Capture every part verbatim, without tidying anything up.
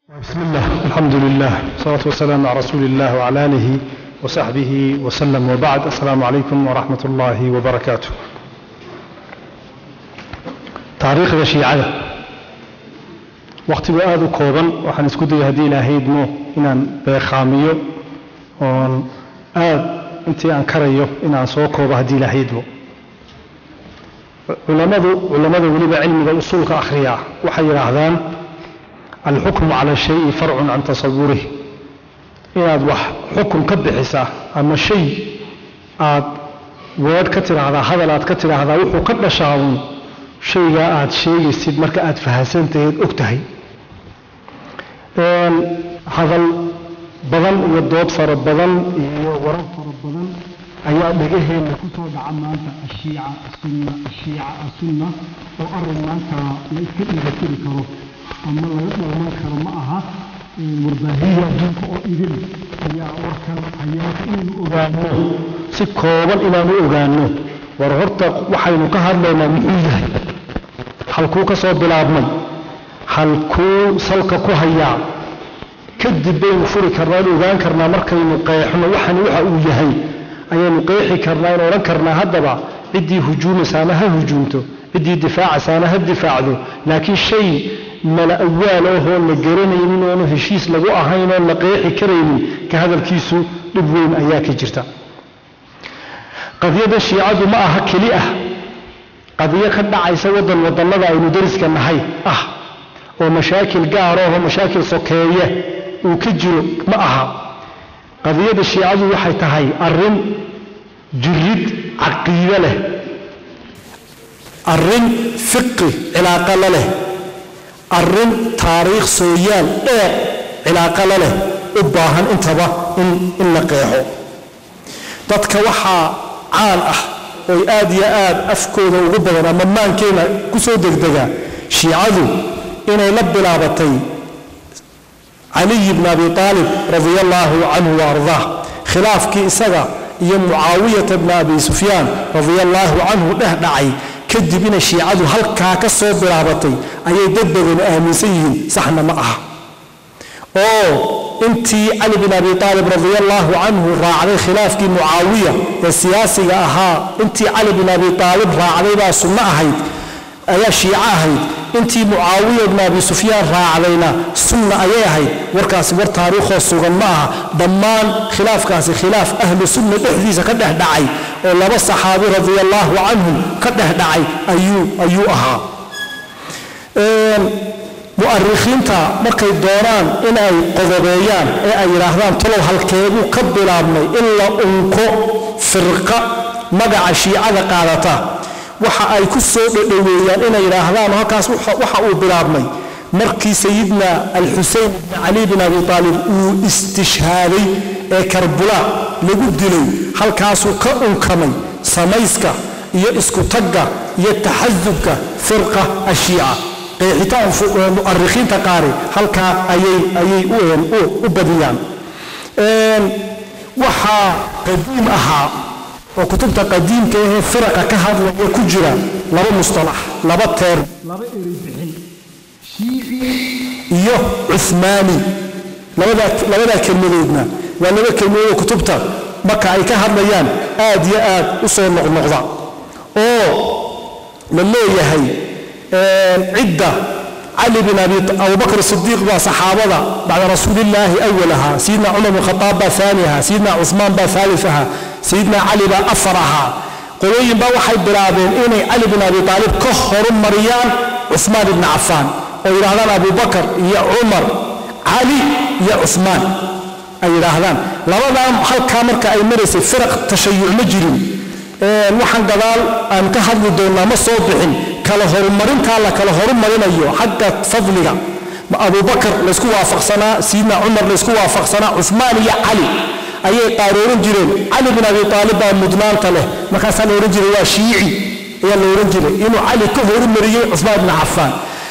بسم الله الحمد لله والصلاة والسلام على رسول الله وعلى آله وصحبه وسلم وبعد. السلام عليكم ورحمة الله وبركاته. تاريخ الشيعة وقت بآذو كوبا وحن اسكد يهدي إلهي دمو إنان بخاميو وان آذ انتي أنكريو إنان سو كوبا هدي إلهي دمو علماء علماء ولي بعلم الأصول كأخرياء وحي رهذان الحكم على الشيء فرع عن تصوره. إن وح حكم كبحسة أما شيء عاد واد كتر هذا هذا لا كتر هذا وحو قد شاون شيء عاد شيء يصير مرك عاد فهسنته أكتهي هذا بدل والضوء فر بدل ورد فر بدل أيام بجيه نكتب عمان الشيعة السنة الشيعة السنة وأرد ما أنت ليس كذي بكذي كروه أما لا يطلع ما كان معها مرباهية جنك أو إذن هي وركن حياة إن أغانو سكوبا إلى أغانو ورغرت وحين كهر لنا محيها حلقوك صوب بالعظمي حلقو سلق كهيا كدب بين فري كرنال أغان كرنا مركي مقايحنا وحن وحا أويهي أي مقايحي كرنال ورنكرنا هدبا عدي هجوم سانها هجومته عدي دفاع سانها الدفاع ذو لكن شيء ملا أوله هو اللي جرينا يمين وانه هشيس لقوا أهينا لقيح كريمي كهذا الكيسو لبوين أياك جرتا. قضية الشيعة معها كليئة قضية خدع عيسى وضل وضل لها وندرس كالنحي أه ومشاكل قارة ومشاكل صكية وكجر معها. قضية الشيعة وحي تهي الرم جريد عقيدة له الرم فقه علاقة له الرن تاريخ سويان ايه علاقة له اباهن انتبه ان, إن لقيحه dadka waxaa caan ah oo aad iyo aad afkooda ugu badan ama maankeena ku soo degdega shiicadu inay la bilaabatay Ali ibn Abi Talib radiyallahu anhu wa ardah khilaafkii isaga iyo Muawiya ibn Abi Sufyan radiyallahu anhu dhahdacay kadib in shiicadu halka ka soo bilaabatay ayay dad badan aaminsan yihiin saxna ma aha oo intii Ali ibn Abi Talib radiyallahu anhu raacay khilaafkii Muawiya ee siyaasiga ahaa intii Ali ibn Abi Talib raacay baa sunna ahayd ayaa shiica ahayd intii Muawiya ibn Abi Sufyan raacayna sunna ayay ahayd warkaas war taariikho sugan ma aha dhammaan khilaafkaasi khilaaf ahlu sunna dhexdiisa ka dhaxdhacay oo laba saxaabi radiyallahu anhum ka dhaxdhacay ayuu ayuu ahaa ee mu'arrikhiinta markay dooraan in ay qodobeeyaan ee ay yiraahdaan talow halkeedu ka bilaabmay illa unko firqa magaca shiicada qaadata waxa ay ku soo dhaweeyaan in ay yiraahdaan halkaas waxa uu bilaabmay markii sayidna al-Husayn ibn Ali ibn Abi Talib uu istishhaaday ee Karbala lagu dilay halkaas uu ka unkamay samayska iyo isku tagga iyo taxazzubka firqa ashiica qeexitaan mu'arrikhiinta qaari halka ayay ayay u badiyaan ee waxa qadiim ahaa وكتبت قديم كه فرقة كهذا وكجرا لبا مصطلح لبا تير لبا إريبحين شيعي إيوه عثماني لبا لبا كلمة ليدنا ولبا كلمة وكتبت بكا أي كهذا يان آد يا آد أصول نغضا أو من ليه يهي آه عدة علي بن أبي أبو بكر الصديق وصحابة بعد رسول الله أولها سيدنا عمر بن الخطاب ثانيها سيدنا عثمان ثالثها سيدنا علي بأفرها قلوين بوحي برابين إني علي بن أبي طالب كخر مريان عثمان بن عفان ويرهلان أبو بكر يا عمر علي يا عثمان أي رهلان لما حال كامر كأي مرسي فرق تشيع مجرم إيه وحن قبال أن كهد دونا مصوبحين كالهر مرين كالا كالهر مرين أيوه حتى فضلها أبو بكر لسكوا وافقسنا سيدنا عمر لسكوا وافقسنا عثمان يا علي أي قارورن جرين علي بن أبي طالب مدنان تله ما كان سال ورجل وشيعي يلا ورجل إنه علي كهور مريء عثمان بن عفان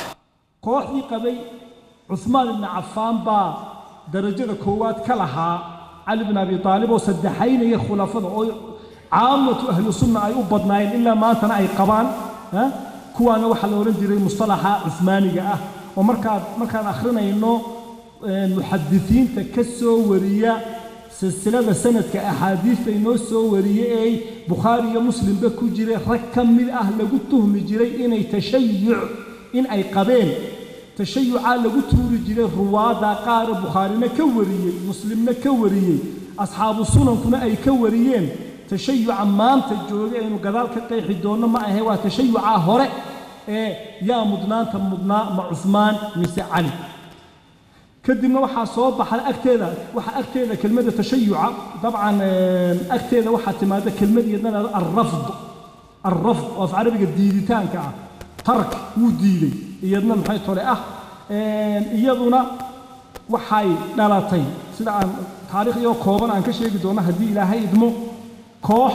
قوحي قبي عثمان بن عفان با درجة كوات كلها علي بن أبي طالب وصدحين هي خلافة عامة أهل السنة أي أبضناين إلا ما تنا أي قبان ها كوانا وحلا ورجل مصطلح عثماني جاء ومركز مركز آخرنا إنه محدثين تكسوا وريا سلسلة سنة كأحاديث ينوسوا وريا أي بخاري مسلم بكو جري ركم من أهل قلتهم جري إن تشيع إن أي قبيل تشيع على قلتهم جري روادا قار بخارينا كورية مسلمنا كورية أصحاب السنن كنا أي كوريين تشيع عمان تجوري إنه قذلك قيح دونا ما هو تشيع هراء إيه يا مدنان تمدنا مع عثمان مسع علي كدنا وحى صوب حال أكتيلا وحى أكتيلا كلمة تشيع طبعا أكتيلا وحى تمادة كلمة يدنا الرفض الرفض وفي عربي الديدتان كا ترك وديلي يدنا محي طريقة يدنا وحي دلاتين سيدا عن تاريخ يو كوبان عن كشيء دونا هدي إلهي إدمو كوح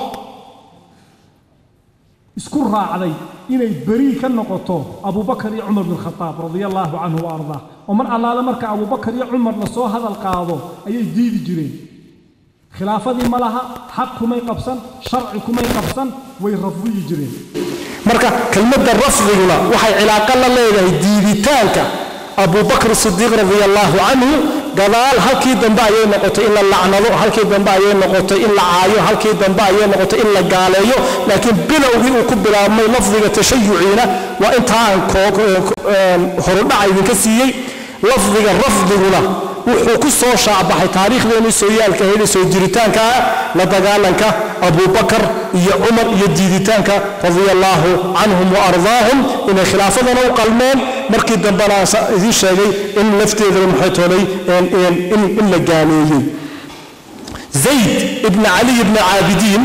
اسكرها علي إلى بري كالنقطة أبو بكر يا عمر بن الخطاب رضي الله عنه وأرضاه ومن الله لمرك أبو بكر يا عمر نصو هذا القاضي أي ديد جرين خلافة دي ملها حقكم يقبسن شرعكم يقبسن ويرفضوا يجرين مركا كلمة الرفض هنا وحي علاقة الله ديدتانك أبو بكر الصديق رضي الله عنه قال هلكي دنبا أيه نقطة إلا اللعنة هلكي دنبا أيه نقطة إلا عايو هلكي دنبا أيه نقطة إلا قاليو لكن بلوغي وكبلا ما لفظي تشيعينا وإنت عن هرنا عيدين كسيي لفظي الرفض هنا وحكسو شعب حي تاريخ ذي سويال كهيلي سو جريتان كا لدقالنك أبو بكر يا عمر يديدتان كا رضي الله عنهم وأرضاهم إن خلافتنا وقلمان مركي دنبنا ذي شيء إن لفتي ذي المحيطولي إن إن إن إن لقانيين زيد ابن علي بن عابدين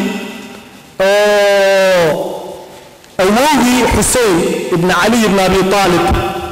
أووي حسين ابن علي بن أبي طالب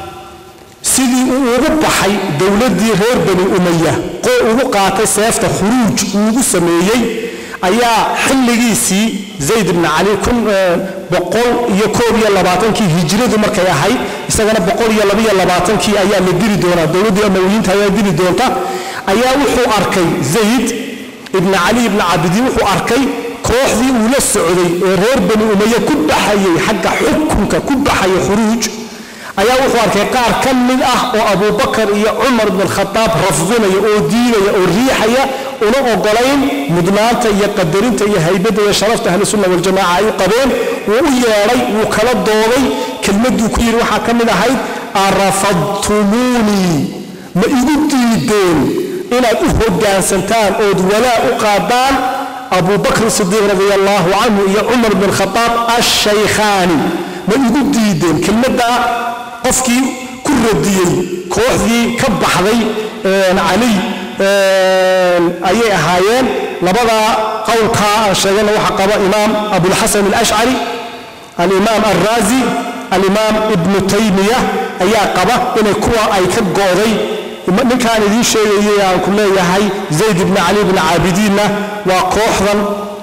سيدي وقبحي دولدي غير بني أمية وقعت سيفت خروج وسميي أيا حلقيسي زيد بن علي كن بقول يكوب يلا باطنكي هجرة مركا يا هاي استغنى بقول يلا بي يلا باطنكي أيا لديري دونا دولدي أمويين تايا ديري دونتا أيا وحو أركي زيد ابن علي بن عابدين وحو أركي كوحدي ولا السعودي غير بني أمية كبحي حق حكمك كبحي خروج ayaa wuxuu arkay qaar ka mid ah oo Abu Bakar iyo Umar ibn al-Khattab rafdinaya oo diidaya oo riixaya una ogolayn mudnaanta iyo qadarinta iyo haybada iyo sharafta ahli sunna wal jamaa ay qabeen uu yeeray uu kala dooday kelmaddu ku yiri waxa kamid ahayd arafadtumuni ma igu diideen inaad u hoggaansantaan oo walaa u qaadaan Abu Bakr Siddiq radiyallahu anhu iyo Umar ibn al-Khattab ash-shaykhani ma igu diideen kelmadda qofkii ku radiyay kooxdii ka baxday Ali ayay ahaayeen labada qowlka sheegana waxa qaba imaam Abu al-Hasan al-Ash'ari al-Imam al-Razi al-Imam Ibn Taymiyyah ayaa qaba in kuwa ay ka gooday ninkaan idin sheegayay aan ku leeyahay Zayd ibn Ali ibn Abidin waa kooxdan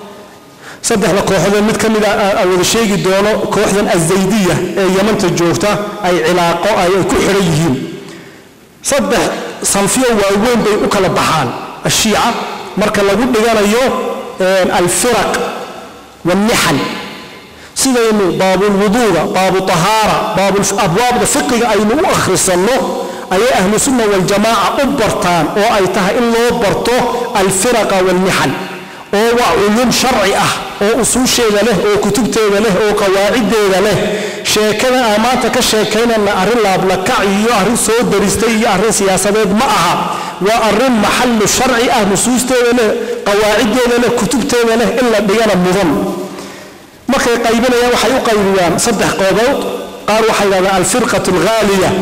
صدح لكوحدة مد كمل أول شيء دونه كوحدة الزيدية يمن تجوفته أي علاقة أي كحريين صدح صنفية وين بيأكل بحال الشيعة مركز لقول بجانا يو الفرق والنحل سيدا باب الوضوء باب الطهارة باب أبواب الفقه أي مؤخر السنة أي أهل السنة والجماعة أبرتان أو أي تها إلا أبرتو الفرق والنحل أو علوم شرعي أه أو أصول شيء له أو كتب تيجي له أو قواعد له شيكنا أماتك شيكنا أن أرن لابلكعي أرن صوت درستي أرن سياسة معها وأرن محل الشرعي أه نصوص تيجي له قواعد له كتب تيجي له إلا بيان النظام ما كي قيبنا يا وحي قيبيان صدق قوضوط قال وحي الفرقة الغالية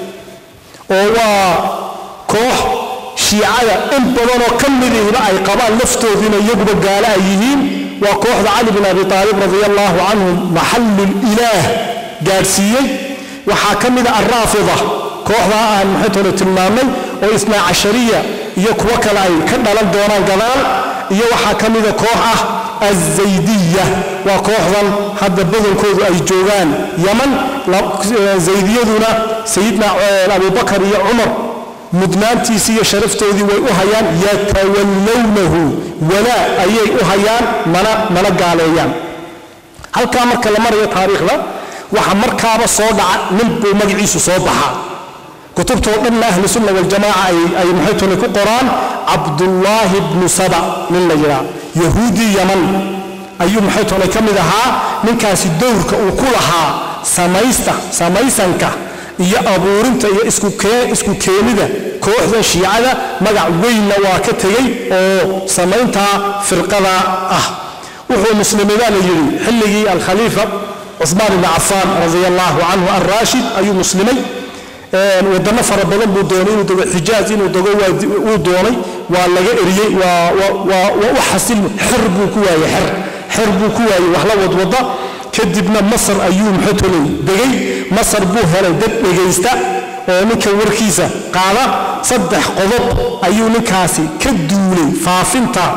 أو كوح شيعة إن بدنوا كمله رأي قبال لفتوا ذين يقبل قال أيهين وكوح علي بن أبي طالب رضي الله عنه محل الإله جارسية وحاكم الرافضة كوح عن محيطه التمامي وإثنى عشرية يكوكل أي كنا لم دوران قلال يوحاكم كوح الزيدية وكوح حد بدن كود أي جوغان يمن زيدية دون سيدنا أبو بكر يا عمر مدنانتي سي شرفته ذي وأهيان يتولونه ولا أي أهيان منا منا قاليان هل كان مركز لمرة تاريخ لا وحمر كابا صودا نلبو مجلس صوبها كتبته من أهل السنة والجماعة أي أي محيطون القرآن عبد الله بن سبع من نجرا يهودي يمن أي محيطون كم ذها من كاس الدور وكلها سمايستا سمايسنك يا أبو رنت يا إسكو كي إسكو كيمدة كوحدة شيعة مجع وين واكتجي أو سماينتها فرقة أه وهو مسلم ذا يجري حلقي الخليفة عثمان بن عفان رضي الله عنه الراشد أي مسلمي ودنا فربنا بدوني ودوا حجازين ودوا ودوني ولا جري و و وحسن حرب كواي حر حرب كواي وحلا وضوضة كدبنا مصر أيوم حتولي دقي مصر بوها لدب دقيستا ونك وركيزة قال صدح قضب أيوم كاسي كدولي فافنتا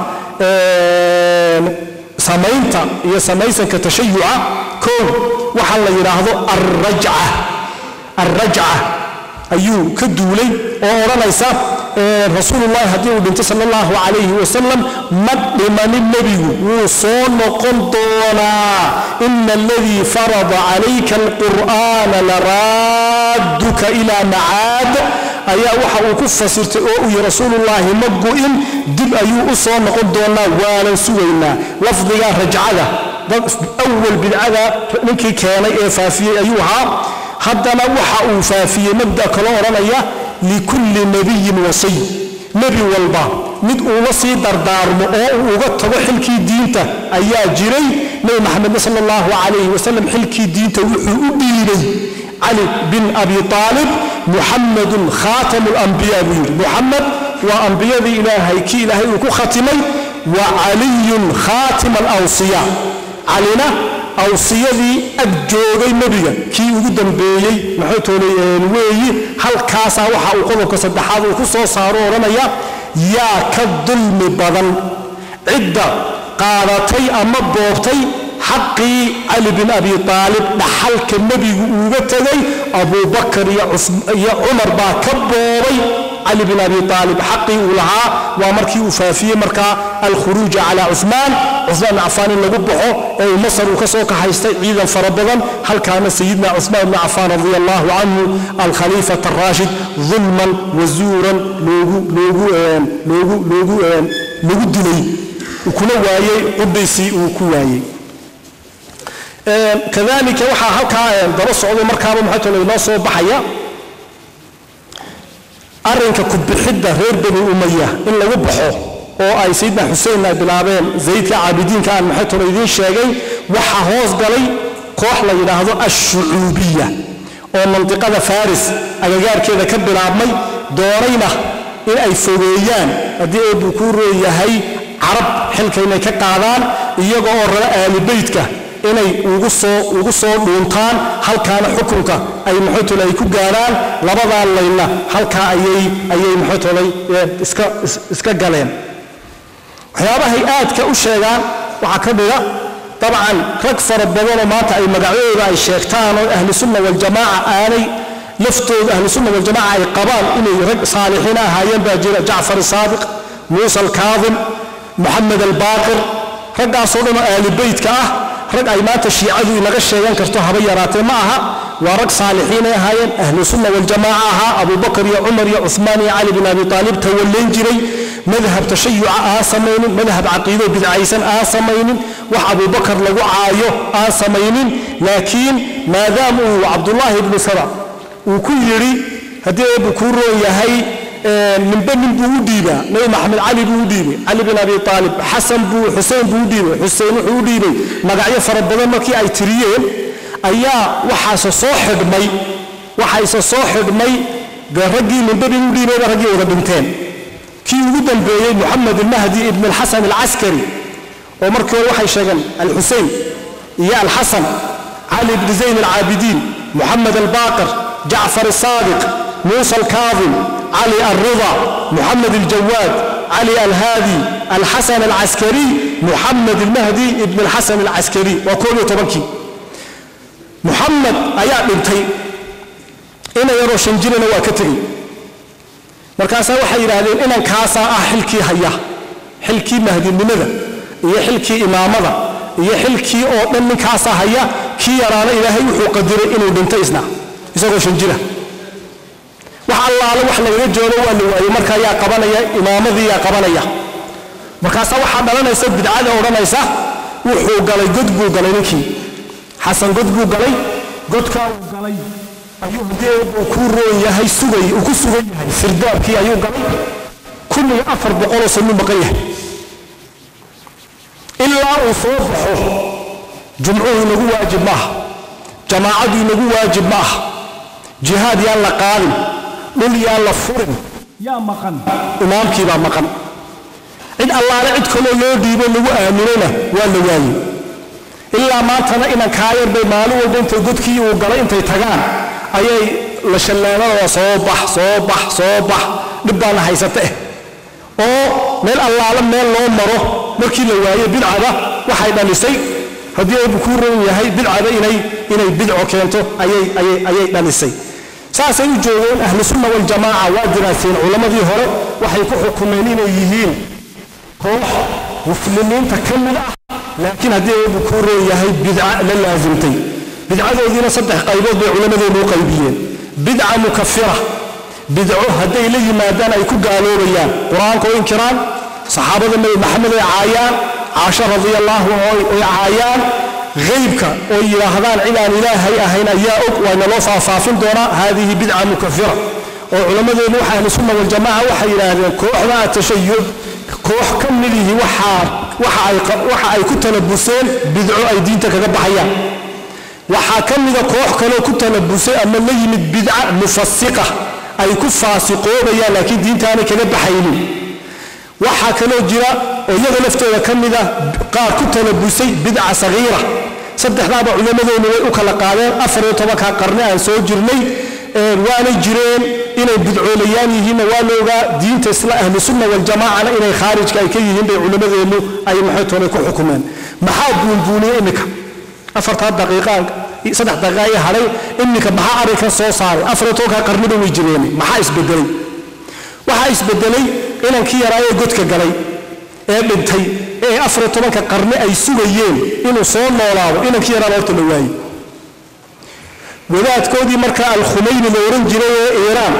سمينتا يا سميسا كتشيع كون وحلا يراهضو الرجعة الرجعة أيوه كدولي ورنيسا رسول الله هديه بنت صلى الله عليه وسلم مد من النبي وصون قنطونا إن الذي فرض عليك القرآن لرادك إلى معاد أيا وحا وكفة سرت يا رسول الله مبقين دب أيو أصون قنطونا والا سوينا لفظي رجعة أول بالعذا منك كان إفافي أيوها haddana waxa uu faafiyay mabda kala oranaya likulli nabiyyin wasi nabi walba mid uu la sii dardaarmo oo uu uga tago xilkii diinta ayaa jiray nabi maxamed sallallahu alayhi wasallam xilkii diinta wuxuu u dhiibay ali bin abi talib muhammadun khatamul anbiya muhammad wa anbiyadi ilaahay ki ilaahay uu ku khatimay wa aliyun khatimul awsiya alina awsiyadii adjoogay nabiga kii ugu dambeeyay maxay toonayeen weeyi halkaas waxa uu qodobka saddexaad uu ku soo saaro oranaya yaa ka dulmi badan cidda qaadatay ama boobtay xaqii ali bin abi talib dhaxalka nabigu uga tagay abu bakr iyo umar baa ka boobay علي بن أبي طالب حقي ولها ومركي وفافية مركا الخروج على عثمان عثمان عفان اللي قبحه مصر وكسوك حيستي عيدا فربضا هل كان سيدنا عثمان بن عفان رضي الله عنه الخليفة الراشد ظلما وزورا لوغو لوغو لوغو لوغو لوغو الدنيا وكل وايي قدسي وكوايي كذلك وحا هل كان درس عضو مركا ومحيطه لناصر بحيا أرنك كبحدة غير بني أمية إلا وبحه أو أي سيدنا حسين بلابين زيد عابدين كان محيطه ليدين شاقي وحهوز قلي كوحلة يلاحظوا الشعوبية أو منطقة فارس أجار كذا كبر عبمي دورينا إن أي فوقيان أدي أبو كورو يهي عرب حلكينا كقعدان يقعوا آل بيتك inay ugu soo ugu soo dhuuntaan halkaan xukunka ay maxay ku gaaraan labada layna halka ayay ayay maxay iska iska galeen waxyaabaha aadka u sheegaan waxa ka dhiga طبعا rag fara badan maanta ay magacooda ay sheegtaan oo ahli sunna wal jamaa aanay laftooda ahli sunna wal jamaa ay qabaan inay rag saalixiin ahaayeen baa jira Jaafar Saadiq Muusa al-Kaadhim Muhammad al-Baqir ragaas oo dhan ahli baytka ah rag ay maanta shiicadu inaga sheegan karto haba yaraatee ma aha waa rag saalixiin ay ahaayeen ahlu sunna wal jamaa aha Abu Bakr iyo Umar iyo Uthman iyo Ali bin Abi Talib tawalleen jiray madhab tashayuca ah sameeyeen madhab aqiido bid'aysan ah sameeyeen wax Abu Bakr lagu caayo ah sameeyeen laakiin maadaama uu Abdullah ibn Saba uu ku yiri hadii Abu Kuro yahay من بين بوديبا نبي محمد علي بوديبا علي بن أبي طالب حسن بو حسين بوديبا حسين بوديبا مقعية فربنا مكي أي تريين أيا وحاس صاحب مي وحاس صاحب مي برجي من بين بوديبا برجي ولا بنتين كي وجدا بين محمد المهدي ابن الحسن العسكري ومركي وحي شغل الحسين يا الحسن علي بن زين العابدين محمد الباقر جعفر الصادق موسى الكاظم علي الرضا محمد الجواد علي الهادي الحسن العسكري محمد المهدي ابن الحسن العسكري وكل تبكي محمد أيا بنتي إنا يرو شنجرنا وكتري مركاسا وحي رهدين إنا كاسا أحلكي هيا حلكي مهدي لماذا يحلكي إمامة يحلكي أو من كاسا هيا كي يرانا إلهي وحو قدري إنا بنتي إسنا إسا شنجرة wax allaale wax laga joogo waa la waayey marka ayaa qabanaya imaamadii yaa qabanaya markaas waxa dhalanaysa bidcada oranaysa wuxuu galay god buu galay ninkii xasan god buu galay godka uu galay ayuu hadee uu ku rooy yahay sugay uu ku sugan yahay firdaabkii ayuu galay kulli afar boqol oo sano maqan yahay ilaa uu soo baxo jumcuhu nagu waajib maaha jamaacadu nagu waajib maaha jihaad yaan la qaadin dhul yaan la furin yaa maqan imaamkii baa maqan cid allaale cid kaloo loo dhiibo lagu aaminayna waa la waayey ilaa maantana inan kaayar bay maalin walba intay godkii uu galay intay tagaan ayay la shallaanada soo bax soo bax soo bax dhib baa la haysata eh oo meel allaale meel loo maro markii la waayey bidcada waxay dhalisay haddii uu ku roon yahay bidcada inay inay bidco keento ayay ayay ayay dhalisay saasay u joogeen ahlu sunna wal jamaa waa diraaseen culamadii hore waxay ku xukumeen inay yihiin koox muslimiinta kamid ah laakiin haddii uu ku roon yahay bidca la laazimtay bidcadoodina saddex qaybood bay culamadeennu qaybiyeen bidca mukaffira bidco hadday la yimaadaan ay ku gaaloobayaan quraanka oo inkiraan saxaabada nabi maxamed ay caayaan caasha radiyallahu anha ay caayaan غيبك oo yiraahdaan cilaan ilaahay ahayn ayaa og waa loo faafafin doona hadii bid'a mukaffira oo culamadeenu waxa ahlu sunna wal jamaa waxa yiraahdeen kooxda tashayyuc koox kamilihi waxa waxa ay waxa ay ku talabuseen bidco ay diinta kaga baxayaan waxa kamida koox kale ku talabusay ama la yimid bid'a mufassiqa ay ku faasiqoobayaan laakiin diintaana kaga baxaynin waxa kale jira oo iyaga laftooda kamida qaar ku talabusay bid'a sagiira saddexdaaba culamadeenu way u kala qaadeen afar iyo toban ka qarni aan soo jirnay ee waana jireen inay bidcoolayaan yihiin waa looga diinta islaam ahlu sunna wal jamaa inay khaarijka ay ka yihiin bay culamadeenu ay maxay toona ku xukumeen maxaa buunbuunay imika afarta daqiiqaan saddex daqiiqo haray imika maxaa arrinka soo saaray afar iyo toban ka qarni way jireen maxaa isbedelay waxa isbedelay inankii yaraaye godka galay ee dhintay ee afar iyo toban ka qarni ay sugayeen inuu soo noolaado inankii yaraa horta la waayey wadaadkoodii marka al-Khumayni la oran jiray ee Iiraan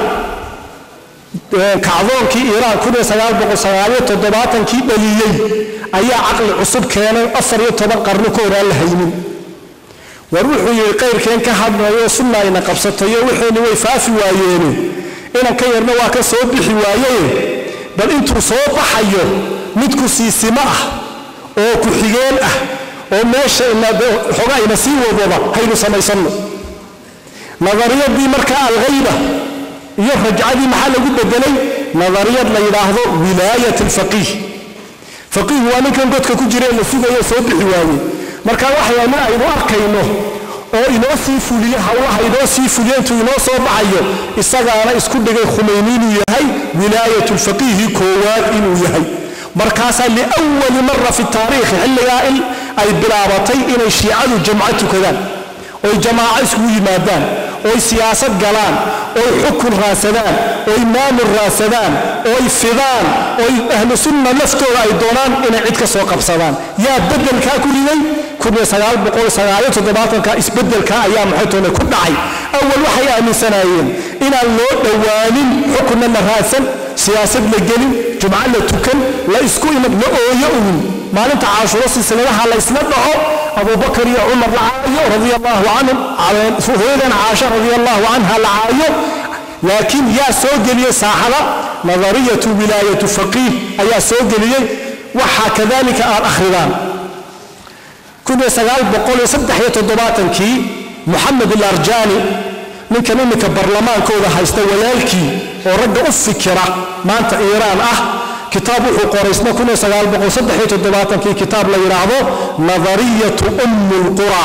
kacdoonkii Iiraan kun iyo sagaal boqol sagaal iyo toddobaatan kii dhaliyay ayaa aqal cusub keenay afar iyo toban qarni ka hor la haynin war wuxuu yiri qeyrkeen ka hadlayo sunnayna qabsatay wuxuu way faafi waayeen inaan ka yarna waa ka soo bixi waayeen bal intuu soo baxayo mid ku siisima ah oo ku xigeen ah oo meesha inaad xogaayna sii wadaba haynu samaysano nadariyadii marka al-ghayba iyo rajcadii maxaa lagu bedelay nadariyad la yiraahdo wilaayat al-faqih faqih waa ninkan godka ku jiray la sugayo soo bixi waayay marka waxyaana aynu arkayno oo inoo sii fuliyo hawlaha inoo sii fuliyo intuu inoo soo baxayo isagaana isku dhigay Khumayni inuu yahay wilaayat al-faqih koowaad inuu yahay markaas li awwal marra fi taariikh xilliga ay bilaabatay inay shiicadu jamacatu kadaan oo jamaaca isku yimaadaan oo siyaasad galaan oo xukun raasadaan oo maamul raasadaan oo fidaan oo ahlu sunna laftooda ay doonaan inay cid ka soo qabsadaan yaa bedelka ku riday kun iyo sagaal boqol sagaal iyo toddobaatan ka isbedelka ayaa maxay ku dhacay awal waxay aaminsanayeen inaan loo dhawaanin xukunna la raasan siyaasad la gelin jumca la tukan la isku imad la ooyo uun maalinta caashuro silsiladaha la isla dhaco Abu Bakr iyo Umar radiyallahu anhum على فهيدا عائشة رضي الله عنها العاية لكن يا سوجلية ساحرة نظرية ولاية فقيه أي سوجلية وحا كذلك الأخيران كنا سقال بقول سبح يتضباطا كي محمد الأرجاني من كلمة برلمان كودا هيستوى يالكي ورد أفكرة ما أنت إيران أه كتابه قريسنا كنا سقال بقول سبح يتضباطا كي كتاب لا يرعبه نظرية أم القرى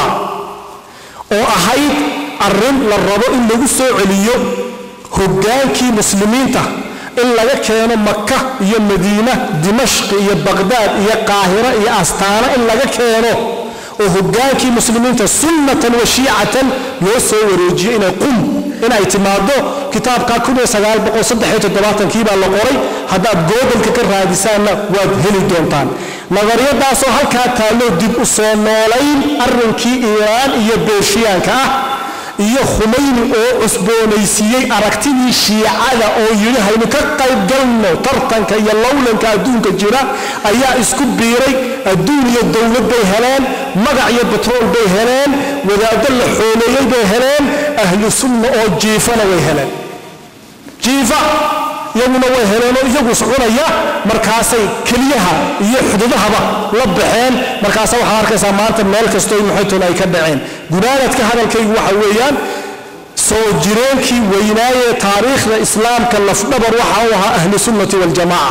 oo ahayd arrin la rabo in lagu soo celiyo hogaankii muslimiinta in laga keeno Makka iyo Madiina Dimashq iyo Baghdad iyo Qaahira iyo Astana in laga keeno oo hogaankii muslimiinta sunnatan wa shi'atan loo soo wareejiyo in qum in ay timaado kitaabka kun iyo sagaal boqol saddex iyo toddobaatan kii baa la qoray hadaad goodalka ka raadisaana waad heli doontaan نظريadaas halka taalo dib u soo noolayn arrinkii Iiraan iyo Beeshiyaanka ah iyo Khumeyni oo cusboonaysiiyay aragtidii shiicada oo yiri haynu ka qayb galno tartanka iyo lawlanka adduunka jira ayaa isku biiray adduun iyo dawlad bay heleen magac iyo batrool bay heleen wadaadda la xooleeyay bay heleen ahlu sunna oo jiifana way heleen jiifa iyaguna way heleen oo iyagu soconaya markaasay keliyaha iyo xududahaba la baxeen markaas waxa arkaysaa maanta meel kasto maxaytoon ay ka dhaceen gunaanadka hadalkaygu waxa weeyaan soo jireenkii weynaaye taariikhda islaamka lafdhabar waxa uu ahaa ahlu sunnati wal jamaa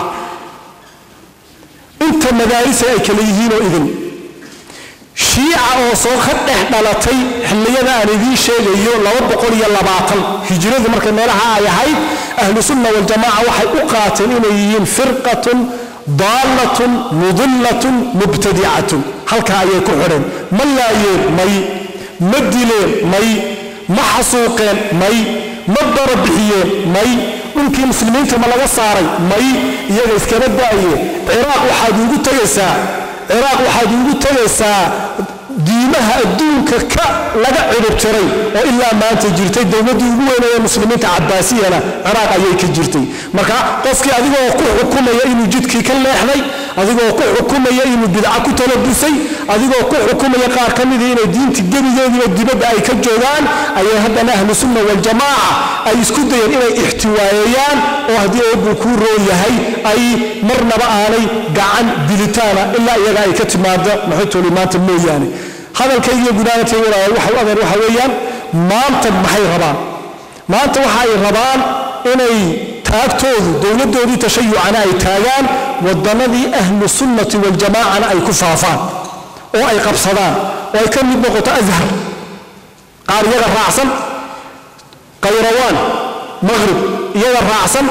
inta madaarisa ay kala yihiin oo idin shiica oo soo ka dhex dhalatay xilliyada aan idin sheegayo laba boqol iyo labaatan hijrada markay meelaha ay ahayd ahlu sunna wal jamaa waxay u qaateen inay yihiin firqatun daalatun mudillatun mubtadi'atun halka ayay ku xireen ma laayeen may ma dileen may ma xasuuqeen may ma darabixiyeen may dhulkii muslimiinta ma laga saaray may iyaga iskaba daayeen ciraaq waxaad ugu tagaysaa ciraaq waxaad ugu tagaysaa diimaha adduunka ka laga cirib tiray oo ilaa maanta jirtay dawladii ugu weyn ee muslimiinta cabbaasiyana ciraaq ayay ka jirtay marka qofkii adigoo ku xukumaya inuu jidkii ka leexday adigoo ku xukumaya inuu bidca ku talabusay adigoo ku xukumaya qaar ka mid ah inay diinta gebigeediiba dibadda ay ka joogaan ayay haddana ahlu sunna wal jamaa ay isku dayeen inay ixtiwaayayaan oo haddii uu ku roo yahay ay marnaba aanay gacan dilitaana ilaa iyaga ay ka timaado maxay maanta mooyaane hadalkayga gudaanatayga waxa adeer waxa weeyaan maanta maxay rabaan maanta waxa ay rabaan inay taagtoodu dawladoodii tashayucana ay taagaan wadanadii ahlu sunnati wal jamaacana ay ku faafaan oo ay qabsadaan oo ay ka mid noqoto azhar qaar iyaga raacsan qayrawaan maghrib iyaga raacsan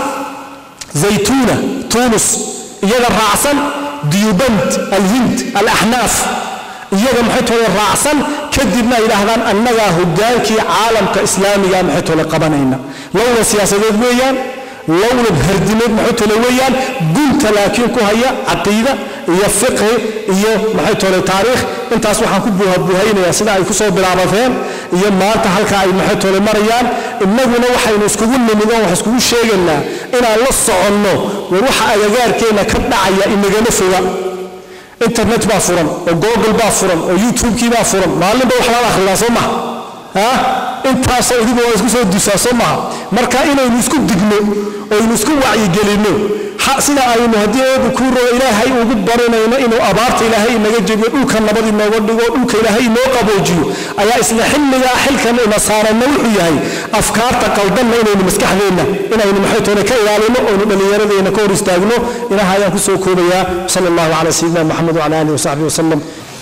zaytuna tunis iyaga raacsan diyuband alhind alaxnaaf iyaga maxay tole raacsan kadibna ay yiraahdaan annaga hogaankii caalamka islaamiga maxay tole qabanayna lawla siyaasadeed weeyaan lawla hardimeed maxay tole weeyaan gunta laakiin ku haya aqeeda iyo fiqh iyo maxay tole taariikh intaas waxaan ku buuhabuuhaynaya sida ay ku soo bilaabateen iyo maanta halka ay maxay tole marayaan innaguna waxaynu iskugu nimidoo wax iskugu sheegaynaa inaan la soconno waxa agagaarkeena ka dhacaya inagana foga internet baa furan oo google baa furan oo youtube kii baa furan maalinba wax la akhriyaa soo ma ha intaas idigu waa isku soo disaa soo ma marka inaynu isku digno oo aynu isku wacyi gelino sida aynu hadii uu ku roo ilaahay ugu baranayno inuu abaarta ilaahay naga jebiyo dhulka nabad inooga dhigo dhulka ilaahay noo qaboojiyo ayaa isla xilliga xilkan ina saarana wuxuu yahay afkaarta qaldanna inaynu maskaxdeena inaynu maxay toona ka ilaalino oo dhalinyaradeena ka hor istaagno ilaaha ayaan ku soo koobaya sallallahu alayhi sayyidina muhammad wa ala alihi wa sahbihi wasallam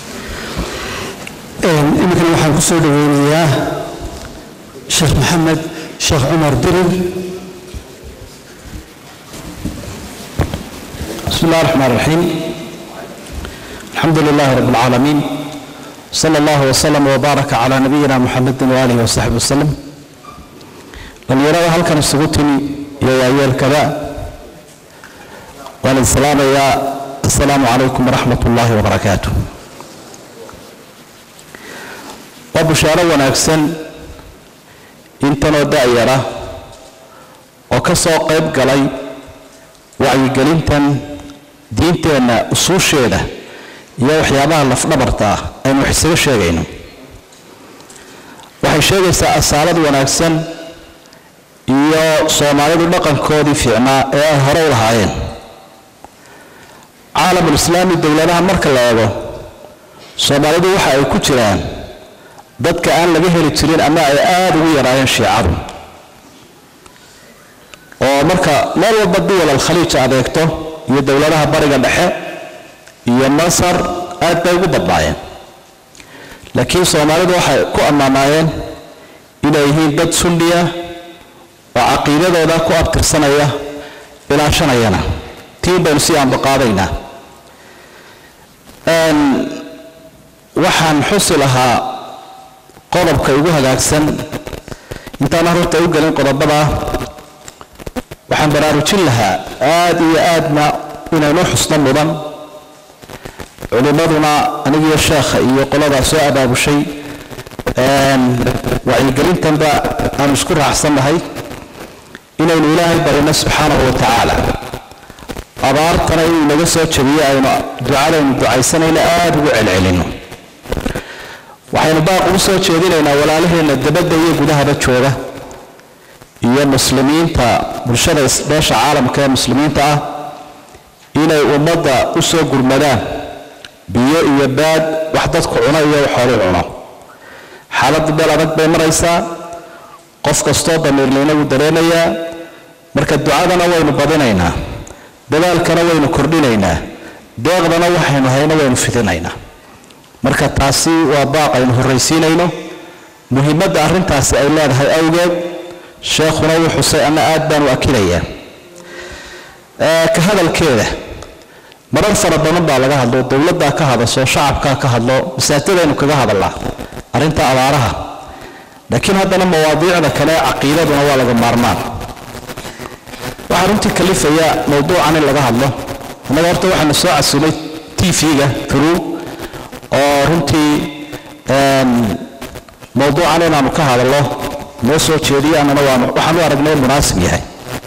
imika waxaan ku soo dhaweynayaa sheekh maxamed sheekh umar dirir بسم الله الرحمن الرحيم الحمد لله رب العالمين صلى الله وسلم وبارك على نبينا محمد وآله وصحبه وسلم لن يرى هل كان السبوتني يا أيها الكذا والسلام يا السلام عليكم ورحمة الله وبركاته وبشارة ونكسن انتنا دائرة وكسو قيب قلي وعي قلنتن diinteena usuusheeda iyo waxyaabaha lafdhabarta aynu xisaab sheegayno waxay sheegaysaa asaalad wanaagsan iyo Soomaalidu dhaqankoodii fiicnaa ee ay hore u lahaayeen caalamul islaami dawladaha marka la eego Soomaalidu waxa ay ku jiraan dadka aan laga heli jirin ama ay aad ugu yaraayeen shiicadu oo marka meel walba duwal al-khaliij adeegto iyo dawladaha bariga dhexe iyo Masar aad bay ugu badbaayeen laakiin Soomaalidu waxay ku ammaanayeen inay yihiin dad sunniya oo aqoonadooda ku abtirsanaya ilaashanayana tii baynu si aan baqaadaynaa aan waxaan xusi lahaa qodobka ugu hagaagsan intaan horta u galin qodobada waxaan baraarujin lahaa aad iyo aadna inaynu xusno mudan culimaduna aniga sheekha iyo qolada soo abaabushay wacyigelintan ba aan isku raacsannahay inaynu ilaahay barino subxaanahu wa tacaala abaartana inuu naga soo jabiyo aynu ducadaynu ducaysanayna aada ugu celcelino waxaynu baaq ugu soo jeedinaynaa walaalaheenna dabadda iyo gudahaba jooga iyo muslimiinta bulshada beesha caalamka ee muslimiinta ah inay ummadda u soo gurmadaan biyo iyo baad wax dadku cuno iyo xoolo cuno xaaladda meel adag bay maraysaa qof kastoo damiirleyna wuu dareemayaa marka ducadana waynu badinaynaa dadaalkana waynu kordhinaynaa deeqdana waxaynu hayno waynu fidinaynaa marka taasi waa baaq aynu horraysiinayno muhiimadda arrintaasi ay leedahay awgeed sheekhuna wuu xusay anna aad baan u akilayaa ka hadalkeeda marar fara badan baa laga hadlo dowladdaa ka hadasho shacabkaa ka hadlo masaajidaynu kaga hadallaa arrinta abaaraha laakiin haddana mawaadiicda kale caqiidaduna waa laga maarmaan waxaa runtii kalifaya mawduucan in laga hadlo annaga horta waxaanu soo casumay t v-ga through oo runtii mawduucan inaanu ka hadallo noo soo jeediyo annana waxaan u aragnay munaasib yahay